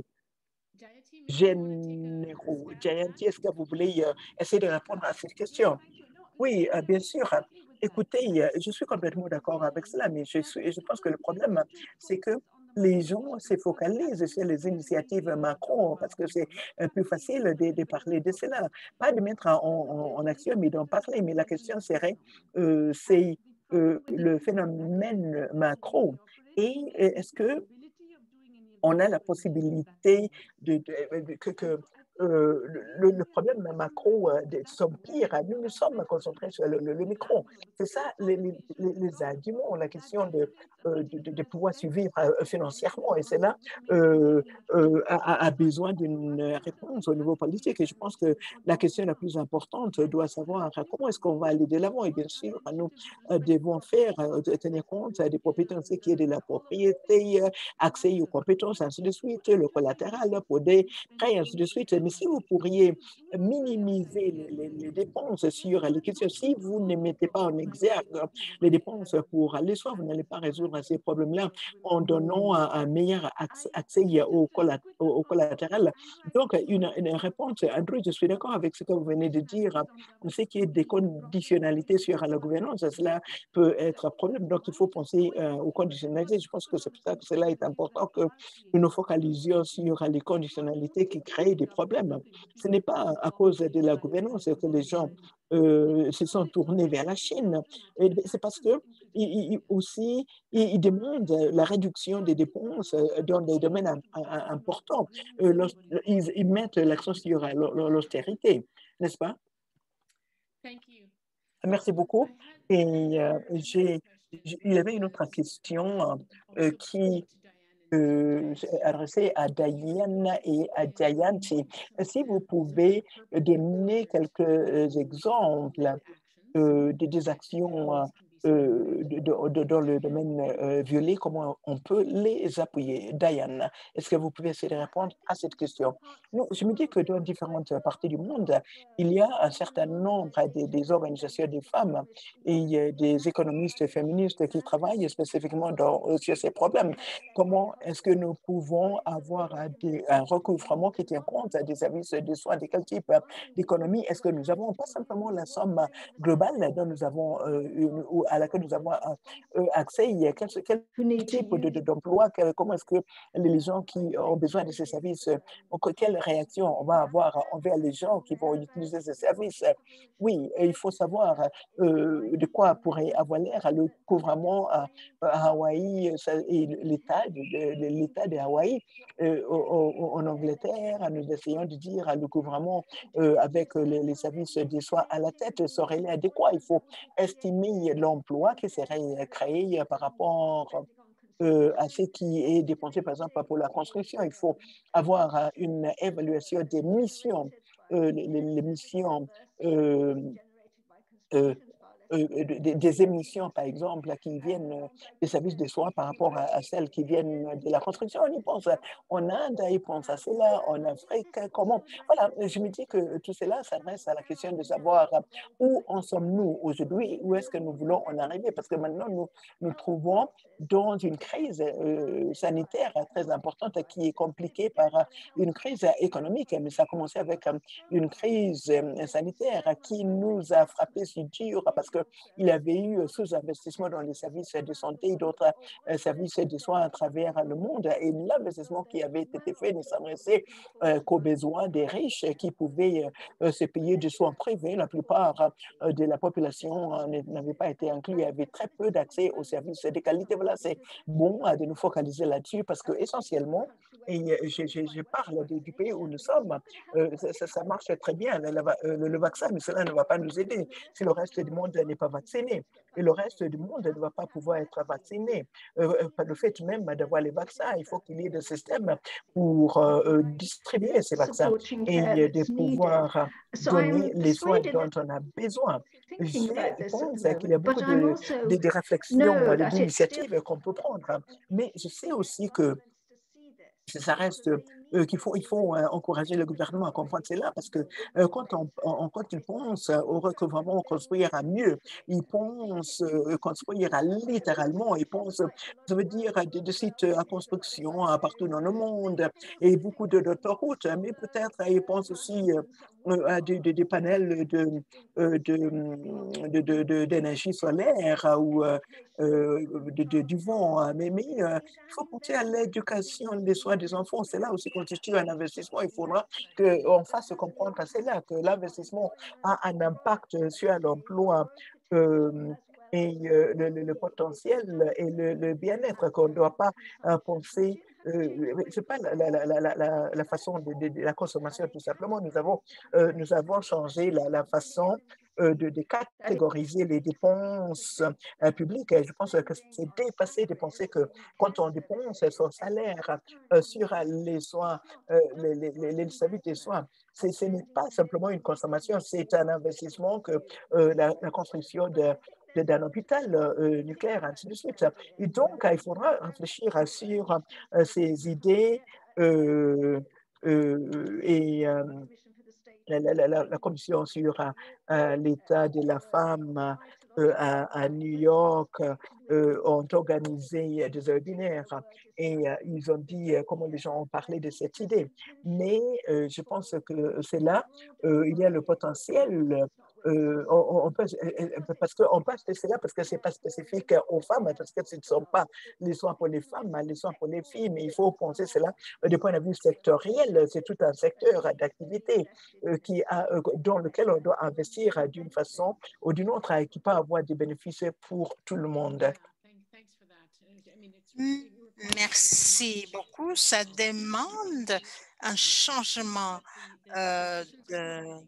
généraux. Jayanti, est-ce que vous voulez essayer de répondre à cette question? Oui, euh, bien sûr. Écoutez, je suis complètement d'accord avec cela, mais je, suis, je pense que le problème, c'est que les gens se focalisent sur les initiatives Macron parce que c'est plus facile de, de parler de cela. Pas de mettre en, en, en action, mais d'en parler. Mais la question serait, euh, c'est euh, le phénomène Macron. Et est-ce que on a la possibilité de, de, de que, que euh, le, le problème macro euh, s'empire. Nous nous sommes concentrés sur le, le, le micro. C'est ça les, les, les arguments, la question de, euh, de, de pouvoir survivre euh, financièrement. Et cela euh, euh, a, a besoin d'une réponse au niveau politique. Et je pense que la question la plus importante doit savoir comment est-ce qu'on va aller de l'avant. Et bien sûr, nous euh, devons faire, euh, tenir compte des propriétés qui est de la propriété, euh, accès aux compétences, ainsi de suite, le collatéral pour des prêts, ainsi de suite. Mais si vous pourriez minimiser les, les, les dépenses sur les questions, si vous ne mettez pas en exergue les dépenses pour aller soir, vous n'allez pas résoudre ces problèmes-là en donnant un, un meilleur accès, accès au, collat, au, au collatéral. Donc, une, une réponse, Andrew, je suis d'accord avec ce que vous venez de dire, ce qui est des conditionnalités sur la gouvernance, cela peut être un problème. Donc, il faut penser euh, aux conditionnalités. Je pense que c'est pour ça que cela est important que nous nous focalisions sur les conditionnalités qui créent des problèmes. Ce n'est pas à cause de la gouvernance que les gens euh, se sont tournés vers la Chine. C'est parce que ils, aussi, ils demandent la réduction des dépenses dans des domaines importants. Ils, ils mettent l'accent sur l'austérité, n'est-ce pas? Merci beaucoup. Et euh, j'ai, il y avait une autre question euh, qui Euh, adressé à Diane et à Jayanti. Si vous pouvez donner quelques exemples euh, de, des actions euh, de, de, de, dans le domaine euh, violé, comment on peut les appuyer. Diane, est-ce que vous pouvez essayer de répondre à cette question? Non, je me dis que dans différentes parties du monde, il y a un certain nombre des, des organisations des femmes et des économistes féministes qui travaillent spécifiquement dans, sur ces problèmes. Comment est-ce que nous pouvons avoir des, un recouvrement qui tient compte des services de soins, de quel type d'économie? Est-ce que nous avons pas simplement la somme globale dont nous avons, euh, une, à laquelle nous avons euh, accès? Quel, quel type de, de, d'emploi? Quel, comment est-ce que les gens qui ont besoin de ces services, quelle réaction on va avoir envers les gens qui vont utiliser ces services? Oui, il faut savoir euh, de quoi pourrait avoir l'air le couvrement à, à Hawaï et l'État de, de l'État de Hawaï. Euh, en Angleterre, nous essayons de dire le gouvernement euh, avec les, les services de soins à la tête serait adéquat. Il faut estimer l'emploi qui serait créé par rapport euh, à ce qui est dépensé, par exemple, pour la construction. Il faut avoir une évaluation des missions, euh, les, les, missions euh, euh, Euh, des, des émissions, par exemple, qui viennent des services de soins par rapport à, à celles qui viennent de la construction. On y pense en Inde, ils pensent à cela, en Afrique, comment. Voilà, je me dis que tout cela s'adresse à la question de savoir où en sommes-nous aujourd'hui, où est-ce que nous voulons en arriver, parce que maintenant, nous nous trouvons dans une crise euh, sanitaire très importante qui est compliquée par une crise économique, mais ça a commencé avec une crise sanitaire qui nous a frappé si dur parce que il y avait eu sous-investissement dans les services de santé et d'autres euh, services de soins à travers le monde. Et l'investissement qui avait été fait ne s'adressait euh, qu'aux besoins des riches qui pouvaient euh, se payer des soins privés. La plupart euh, de la population euh, n'avait pas été inclue. Il y avait très peu d'accès aux services de qualité. Voilà, c'est bon euh, de nous focaliser là-dessus parce que essentiellement, et je, je, je parle du, du pays où nous sommes, euh, ça, ça marche très bien, le, le, le vaccin, mais cela ne va pas nous aider si le reste du monde n'est pas vacciné. Et le reste du monde ne va pas pouvoir être vacciné. Euh, par le fait même d'avoir les vaccins, il faut qu'il y ait des systèmes pour euh, distribuer ces vaccins et de pouvoir donner les soins dont on a besoin. Je pense qu'il y a beaucoup de, de, de réflexions, d'initiatives qu'on peut prendre, mais je sais aussi que ça reste euh, qu'il faut, il faut euh, encourager le gouvernement à comprendre cela parce que euh, quand, on, on, quand ils pensent au recouvrement, construire à mieux, ils pensent euh, construire à littéralement, ils pensent, ça veut dire des, des sites à construction euh, partout dans le monde et beaucoup de d'autoroutes, mais peut-être ils pensent aussi euh, à des, des, des panels de, euh, de, de, de, de, d'énergie solaire ou euh, de, de, du vent, mais, mais euh, il faut penser à l'éducation des soins des enfants. C'est là aussi constitue un investissement. Il faudra qu'on fasse comprendre à cela que l'investissement a un impact sur l'emploi euh, et euh, le, le, le, potentiel et le, le bien-être, qu'on ne doit pas euh, penser. Euh, c'est pas la, la, la, la, la façon de, de, de, la consommation, tout simplement. Nous avons, euh, nous avons changé la, la façon euh, de, de catégoriser les dépenses euh, publiques. Et je pense que c'est dépassé de penser que quand on dépense son salaire euh, sur les soins, euh, les, les, les, les services des soins, ce n'est pas simplement une consommation, c'est un investissement que euh, la, la construction de d'un hôpital euh, nucléaire, ainsi de suite. Et donc, il faudra réfléchir sur euh, ces idées euh, euh, et euh, la, la, la, la commission sur euh, l'état de la femme euh, à, à New York euh, ont organisé des webinaires et euh, ils ont dit euh, comment les gens ont parlé de cette idée. Mais euh, je pense que c'est là, euh, il y a le potentiel. Euh, on, on peut, parce qu'on peut acheter cela parce que ce n'est pas spécifique aux femmes, parce que ce ne sont pas les soins pour les femmes, les soins pour les filles, mais il faut penser cela du point de vue sectoriel. C'est tout un secteur d'activité euh, qui a, euh, dans lequel on doit investir d'une façon ou d'une autre et qui peut avoir des bénéfices pour tout le monde. Merci beaucoup. Ça demande un changement euh, de...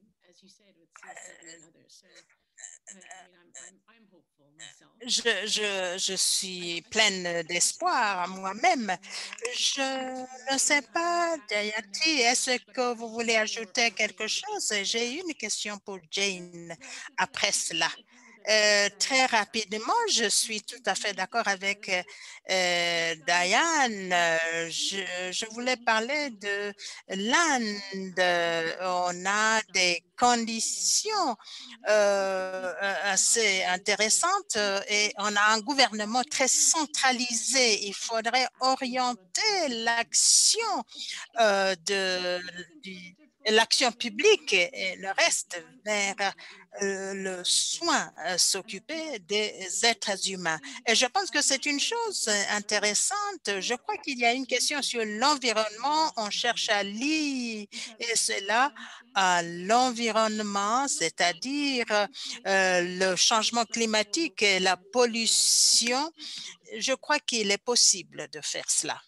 Je, je, je suis pleine d'espoir moi-même. Je ne sais pas, Jayati, est-ce que vous voulez ajouter quelque chose? J'ai une question pour Jane après cela. Euh, très rapidement, je suis tout à fait d'accord avec euh, Diane. Je, je voulais parler de l'Inde. On a des conditions euh, assez intéressantes et on a un gouvernement très centralisé. Il faudrait orienter l'action euh, de, du, l'action publique et le reste vers euh, le soin, euh, s'occuper des êtres humains. Et je pense que c'est une chose intéressante. Je crois qu'il y a une question sur l'environnement. On cherche à lier cela à l'environnement, c'est-à-dire euh, le changement climatique et la pollution. Je crois qu'il est possible de faire cela.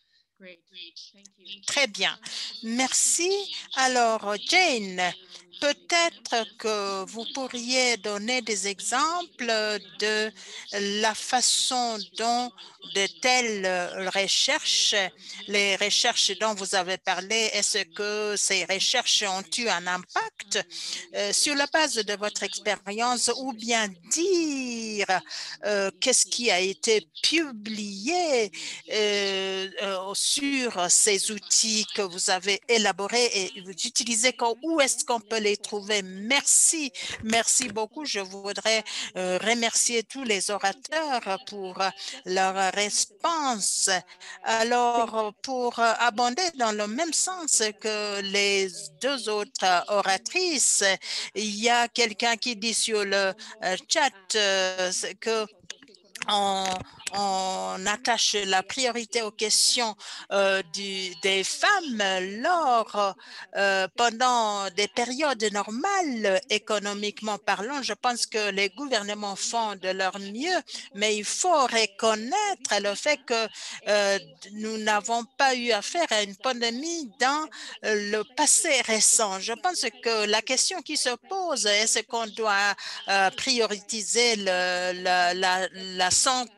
Très bien. Merci. Alors, Jane, peut-être que vous pourriez donner des exemples de la façon dont de telles recherches, les recherches dont vous avez parlé, est-ce que ces recherches ont eu un impact euh, sur la base de votre expérience ou bien dire euh, qu'est-ce qui a été publié euh, euh, sur ces outils que vous avez élaborés et vous utilisez quand, où est-ce qu'on peut les trouver? Merci, merci beaucoup. Je voudrais euh, remercier tous les orateurs pour leur réponse. Alors, pour abonder dans le même sens que les deux autres oratrices, il y a quelqu'un qui dit sur le chat euh, que on, on attache la priorité aux questions euh, du, des femmes lors, euh, pendant des périodes normales, économiquement parlant. Je pense que les gouvernements font de leur mieux, mais il faut reconnaître le fait que euh, nous n'avons pas eu affaire à une pandémie dans le passé récent. Je pense que la question qui se pose, est-ce qu'on doit euh, prioriser le, la, la, la santé,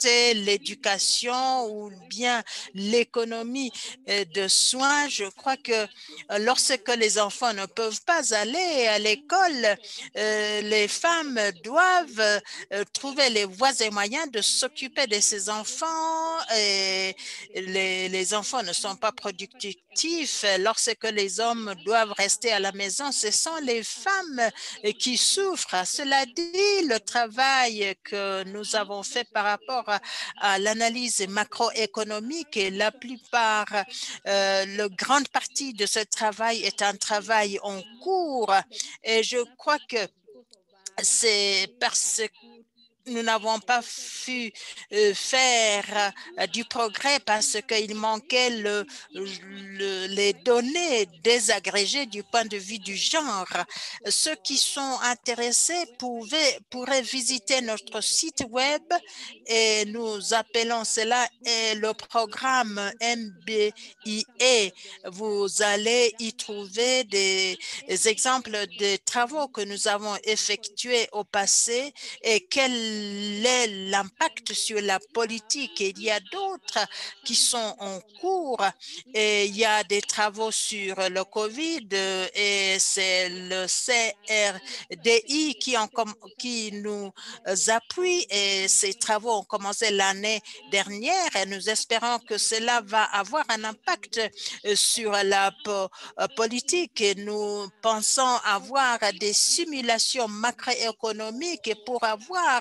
l'éducation ou bien l'économie de soins. Je crois que lorsque les enfants ne peuvent pas aller à l'école, euh, les femmes doivent euh, trouver les voies et moyens de s'occuper de ces enfants et les, les enfants ne sont pas productifs lorsque les hommes doivent rester à la maison. Ce sont les femmes qui souffrent. Cela dit, le travail que nous avons fait par rapport à, à l'analyse macroéconomique et la plupart, euh, la grande partie de ce travail est un travail en cours et je crois que c'est parce que nous n'avons pas pu euh, faire euh, du progrès parce qu'il manquait le, le, les données désagrégées du point de vue du genre. Ceux qui sont intéressés pouvaient, pourraient visiter notre site web et nous appelons cela et le programme M B I A. Vous allez y trouver des, des exemples de travaux que nous avons effectués au passé et quel est l'impact sur la politique. Et il y a d'autres qui sont en cours et il y a des travaux sur le COVID et c'est le C R D I qui, en, qui nous appuie et ces travaux ont commencé l'année dernière et nous espérons que cela va avoir un impact sur la po politique et nous pensons avoir des simulations macroéconomiques pour avoir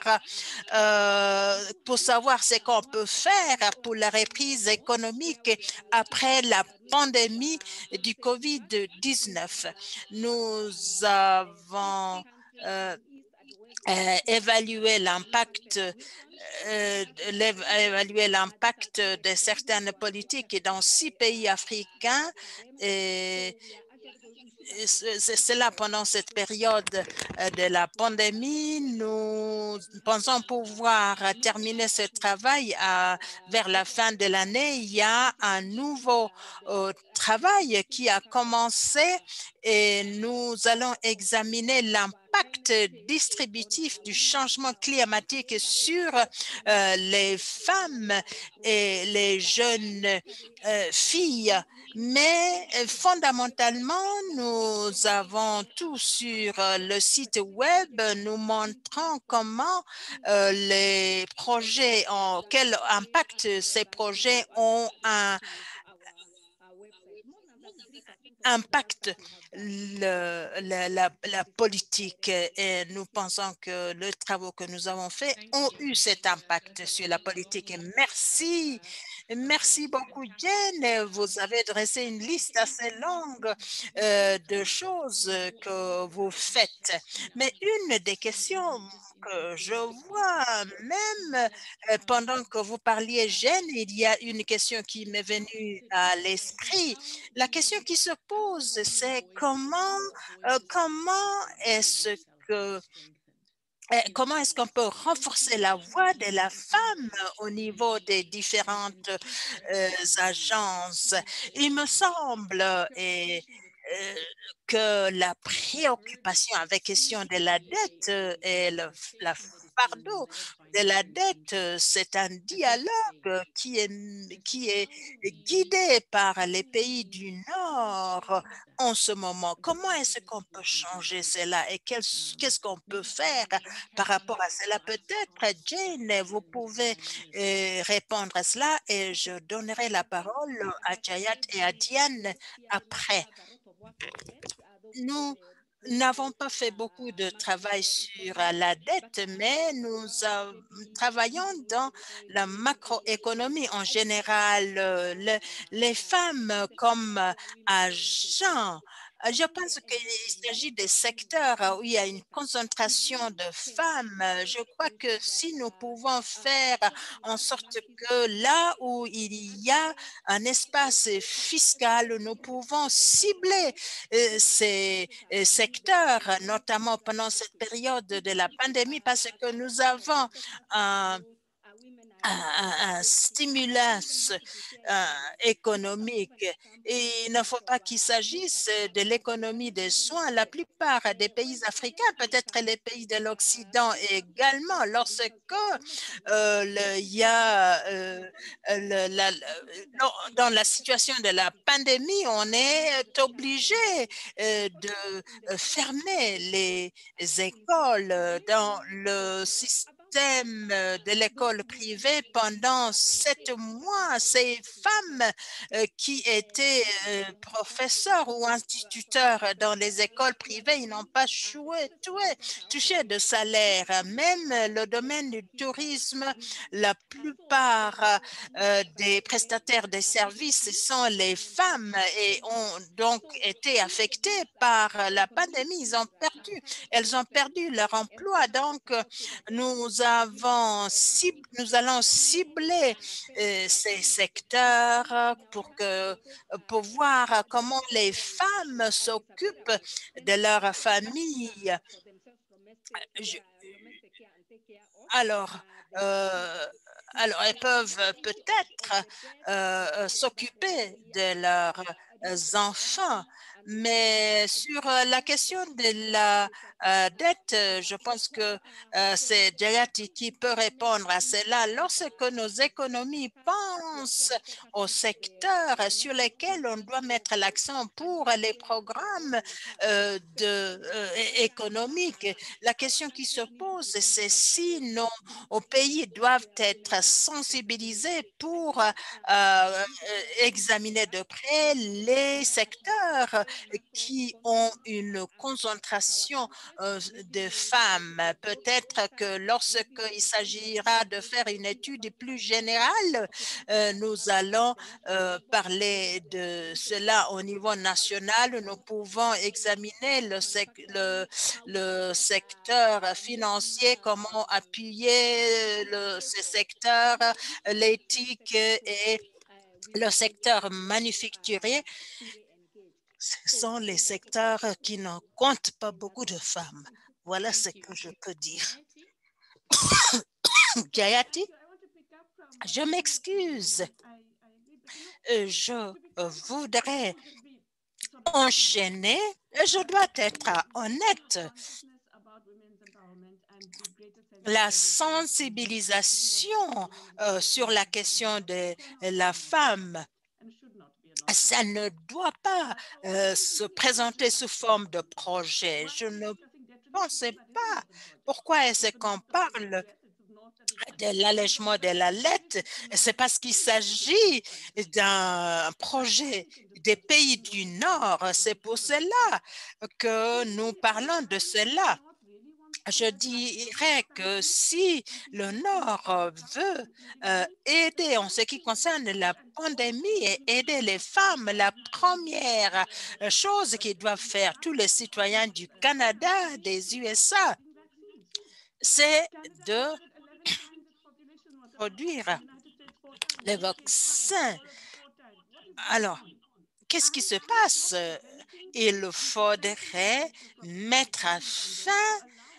Euh, pour savoir ce qu'on peut faire pour la reprise économique après la pandémie du COVID dix-neuf. Nous avons euh, euh, évalué l'impact euh, évaluer l'impact de certaines politiques dans six pays africains et c'est cela pendant cette période de la pandémie. Nous pensons pouvoir terminer ce travail à, vers la fin de l'année. Il y a un nouveau euh, travail qui a commencé et nous allons examiner l'impact distributif du changement climatique sur euh, les femmes et les jeunes euh, filles. Mais euh, fondamentalement, nous avons tout sur euh, le site web. Nous montrons comment euh, les projets, ont, quel impact ces projets ont un impact le, la, la, la politique et nous pensons que les travaux que nous avons faits ont eu cet impact sur la politique. Et merci, merci beaucoup Jen. Vous avez dressé une liste assez longue euh, de choses que vous faites. Mais une des questions que je vois même euh, pendant que vous parliez Jen, il y a une question qui m'est venue à l'esprit. La question qui se pose, c'est comment, euh, comment est-ce que Comment est-ce qu'on peut renforcer la voix de la femme au niveau des différentes euh, agences? Il me semble et, euh, que la préoccupation avec question de la dette et le, la fardeau de la dette, c'est un dialogue qui est, qui est guidé par les pays du Nord en ce moment. Comment est-ce qu'on peut changer cela et qu'est-ce qu'on peut faire par rapport à cela? Peut-être, Jane, vous pouvez euh, répondre à cela et je donnerai la parole à Jayat et à Diane après. Nous n'avons pas fait beaucoup de travail sur la dette, mais nous euh, travaillons dans la macroéconomie en général. Euh, le, les femmes comme agents, je pense qu'il s'agit des secteurs où il y a une concentration de femmes. Je crois que si nous pouvons faire en sorte que là où il y a un espace fiscal, nous pouvons cibler euh, ces euh, secteurs, notamment pendant cette période de la pandémie, parce que nous avons un un, un stimulus euh, économique. Et il ne faut pas qu'il s'agisse de l'économie des soins. La plupart des pays africains, peut-être les pays de l'Occident également, lorsque euh, le, il y a euh, le, la, le, dans la situation de la pandémie, on est obligé euh, de fermer les écoles dans le système de l'école privée pendant sept mois. Ces femmes euh, qui étaient euh, professeurs ou instituteurs dans les écoles privées, ils n'ont pas choué, toué, touché de salaire. Même le domaine du tourisme, la plupart euh, des prestataires de services sont les femmes et ont donc été affectées par la pandémie. Ils ont perdu, elles ont perdu leur emploi. Donc, nous avons cible, nous allons cibler euh, ces secteurs pour que pour voir comment les femmes s'occupent de leur famille. Je, alors, euh, alors, elles peuvent peut-être euh, s'occuper de leurs enfants, mais sur la question de la euh, dette, je pense que euh, c'est Jayati qui peut répondre à cela. Lorsque nos économies pensent aux secteurs sur lesquels on doit mettre l'accent pour les programmes euh, de, euh, économiques, la question qui se pose, c'est si nos pays doivent être sensibilisés pour euh, euh, examiner de près les secteurs qui ont une concentration euh, de femmes. Peut-être que lorsqu'il s'agira de faire une étude plus générale, euh, nous allons euh, parler de cela au niveau national. Nous pouvons examiner le, sec le, le secteur financier, comment appuyer le, ce secteur, l'éthique et le secteur manufacturier. Ce sont les secteurs qui ne comptent pas beaucoup de femmes. Voilà ce que je peux dire. Jayati, je m'excuse. Je voudrais enchaîner. Je dois être honnête. La sensibilisation euh, sur la question de la femme, ça ne doit pas euh, se présenter sous forme de projet. Je ne pensais pas. Pourquoi est-ce qu'on parle de l'allègement de la dette? C'est parce qu'il s'agit d'un projet des pays du Nord. C'est pour cela que nous parlons de cela. Je dirais que si le Nord veut euh, aider en ce qui concerne la pandémie et aider les femmes, la première chose qu'ils doivent faire, tous les citoyens du Canada, des U S A, c'est de produire les vaccins. Alors, qu'est-ce qui se passe? Il faudrait mettre fin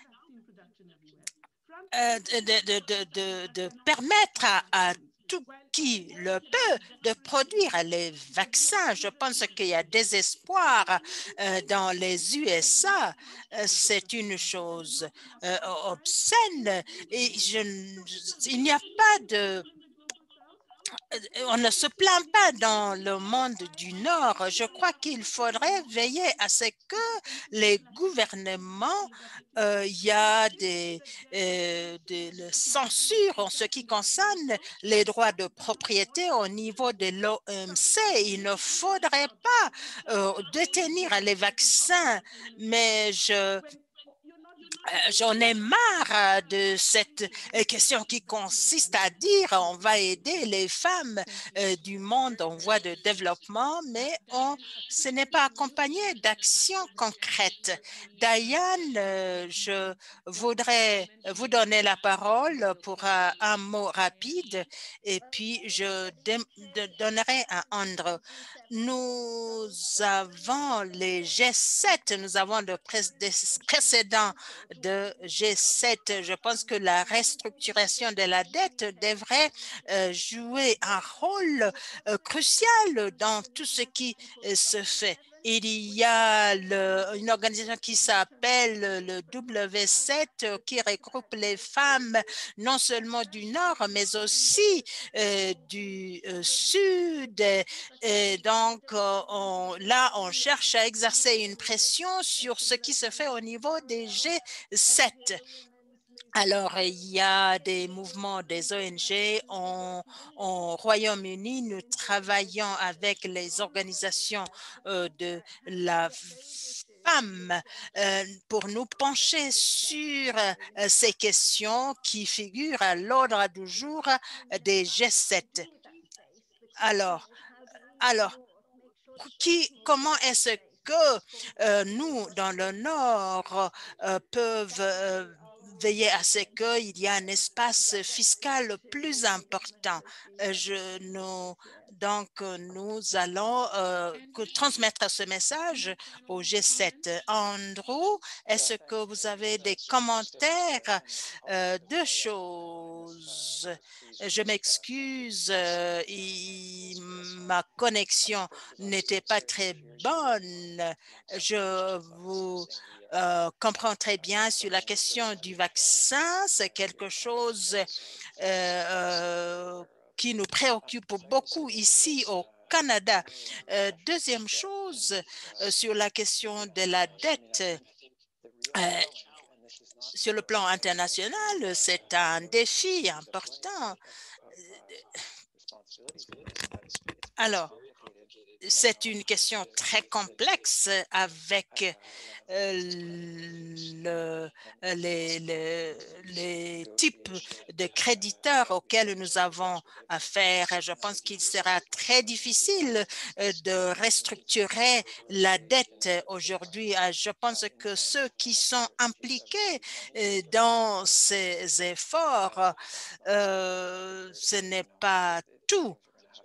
Euh, de, de, de, de, de permettre à, à tout qui le peut de produire les vaccins. Je pense qu'il y a des espoirs euh, dans les U S A. Euh, c'est une chose euh, obscène et je, il n'y a pas de on ne se plaint pas dans le monde du Nord. Je crois qu'il faudrait veiller à ce que les gouvernements, euh, il y a des, euh, des censures en ce qui concerne les droits de propriété au niveau de l'O M C. Il ne faudrait pas euh, détenir les vaccins, mais je J'en ai marre de cette question qui consiste à dire on va aider les femmes euh, du monde en voie de développement, mais on, ce n'est pas accompagné d'actions concrètes. Diane, euh, je voudrais vous donner la parole pour un, un mot rapide et puis je de, de donnerai à Andrew. Nous avons les G sept, nous avons le pré précédent de G sept. Je pense que la restructuration de la dette devrait euh, jouer un rôle euh, crucial dans tout ce qui euh, se fait. Il y a le, une organisation qui s'appelle le W sept qui regroupe les femmes non seulement du Nord, mais aussi euh, du euh, Sud. Et donc, euh, on, là, on cherche à exercer une pression sur ce qui se fait au niveau des G sept. Alors, il y a des mouvements des O N G en, en Royaume-Uni. Nous travaillons avec les organisations euh, de la femme euh, pour nous pencher sur euh, ces questions qui figurent à l'ordre du jour des G sept. Alors, alors qui, comment est-ce que euh, nous, dans le Nord, euh, peuvent euh, veiller à ce qu'il y ait un espace fiscal plus important? Euh, je, nous, donc, nous allons euh, transmettre ce message au G sept. Andrew, est-ce que vous avez des commentaires? Euh, deux choses. Je m'excuse, euh, ma connexion n'était pas très bonne. Je vous euh, comprends très bien sur la question du vaccin. C'est quelque chose euh, euh, qui nous préoccupe beaucoup ici au Canada. Euh, deuxième chose, euh, sur la question de la dette, euh, sur le plan international, c'est un défi important. Alors, c'est une question très complexe avec euh, le, les, les, les types de créditeurs auxquels nous avons affaire. Je pense qu'il sera très difficile de restructurer la dette aujourd'hui. Je pense que ceux qui sont impliqués dans ces efforts, euh, ce n'est pas tout.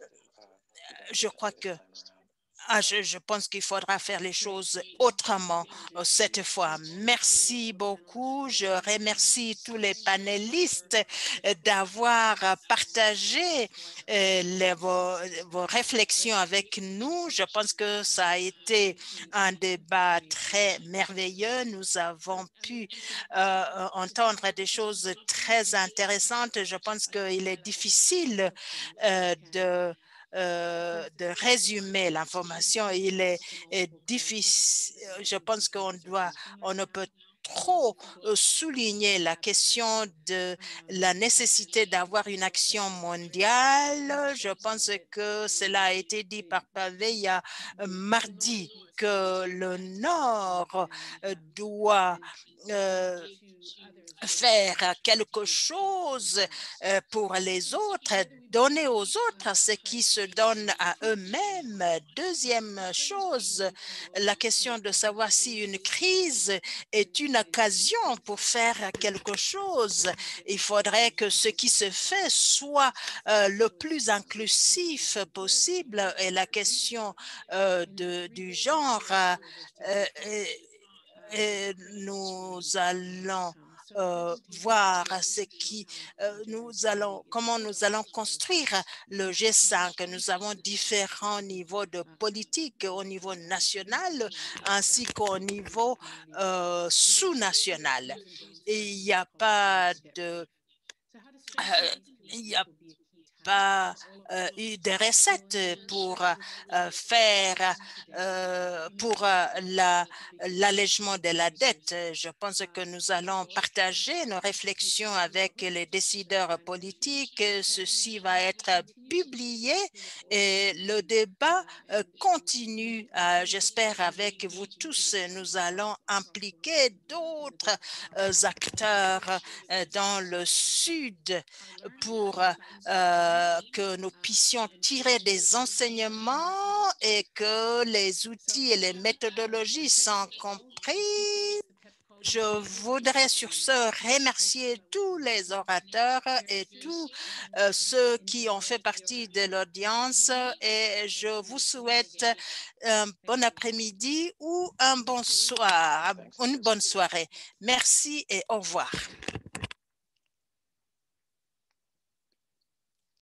Je crois que Ah, je, je pense qu'il faudra faire les choses autrement euh, cette fois. Merci beaucoup. Je remercie tous les panélistes euh, d'avoir partagé euh, les, vos, vos réflexions avec nous. Je pense que ça a été un débat très merveilleux. Nous avons pu euh, entendre des choses très intéressantes. Je pense qu'il est difficile euh, de Euh, de résumer l'information. Il est, est difficile. Je pense qu'on doit, on ne peut trop souligner la question de la nécessité d'avoir une action mondiale. Je pense que cela a été dit par Paveya mardi, que le Nord doit euh, faire quelque chose pour les autres, donner aux autres ce qui se donne à eux-mêmes. Deuxième chose, la question de savoir si une crise est une occasion pour faire quelque chose. Il faudrait que ce qui se fait soit euh, le plus inclusif possible, et la question euh, de, du genre, euh, et, et nous allons Euh, voir ce qui euh, nous allons, comment nous allons construire le G cinq. Nous avons différents niveaux de politique au niveau national ainsi qu'au niveau euh, sous-national. Il n'y a pas de euh, il y a pas euh, eu de recettes pour euh, faire euh, pour euh, la, l'allègement de la dette. Je pense que nous allons partager nos réflexions avec les décideurs politiques. Ceci va être publié et le débat euh, continue. Euh, j'espère avec vous tous, nous allons impliquer d'autres euh, acteurs euh, dans le Sud pour euh, que nous puissions tirer des enseignements et que les outils et les méthodologies sont compris. je voudrais sur ce remercier tous les orateurs et tous euh, ceux qui ont fait partie de l'audience et je vous souhaite un bon après-midi ou un bon soir, une bonne soirée. Merci et au revoir.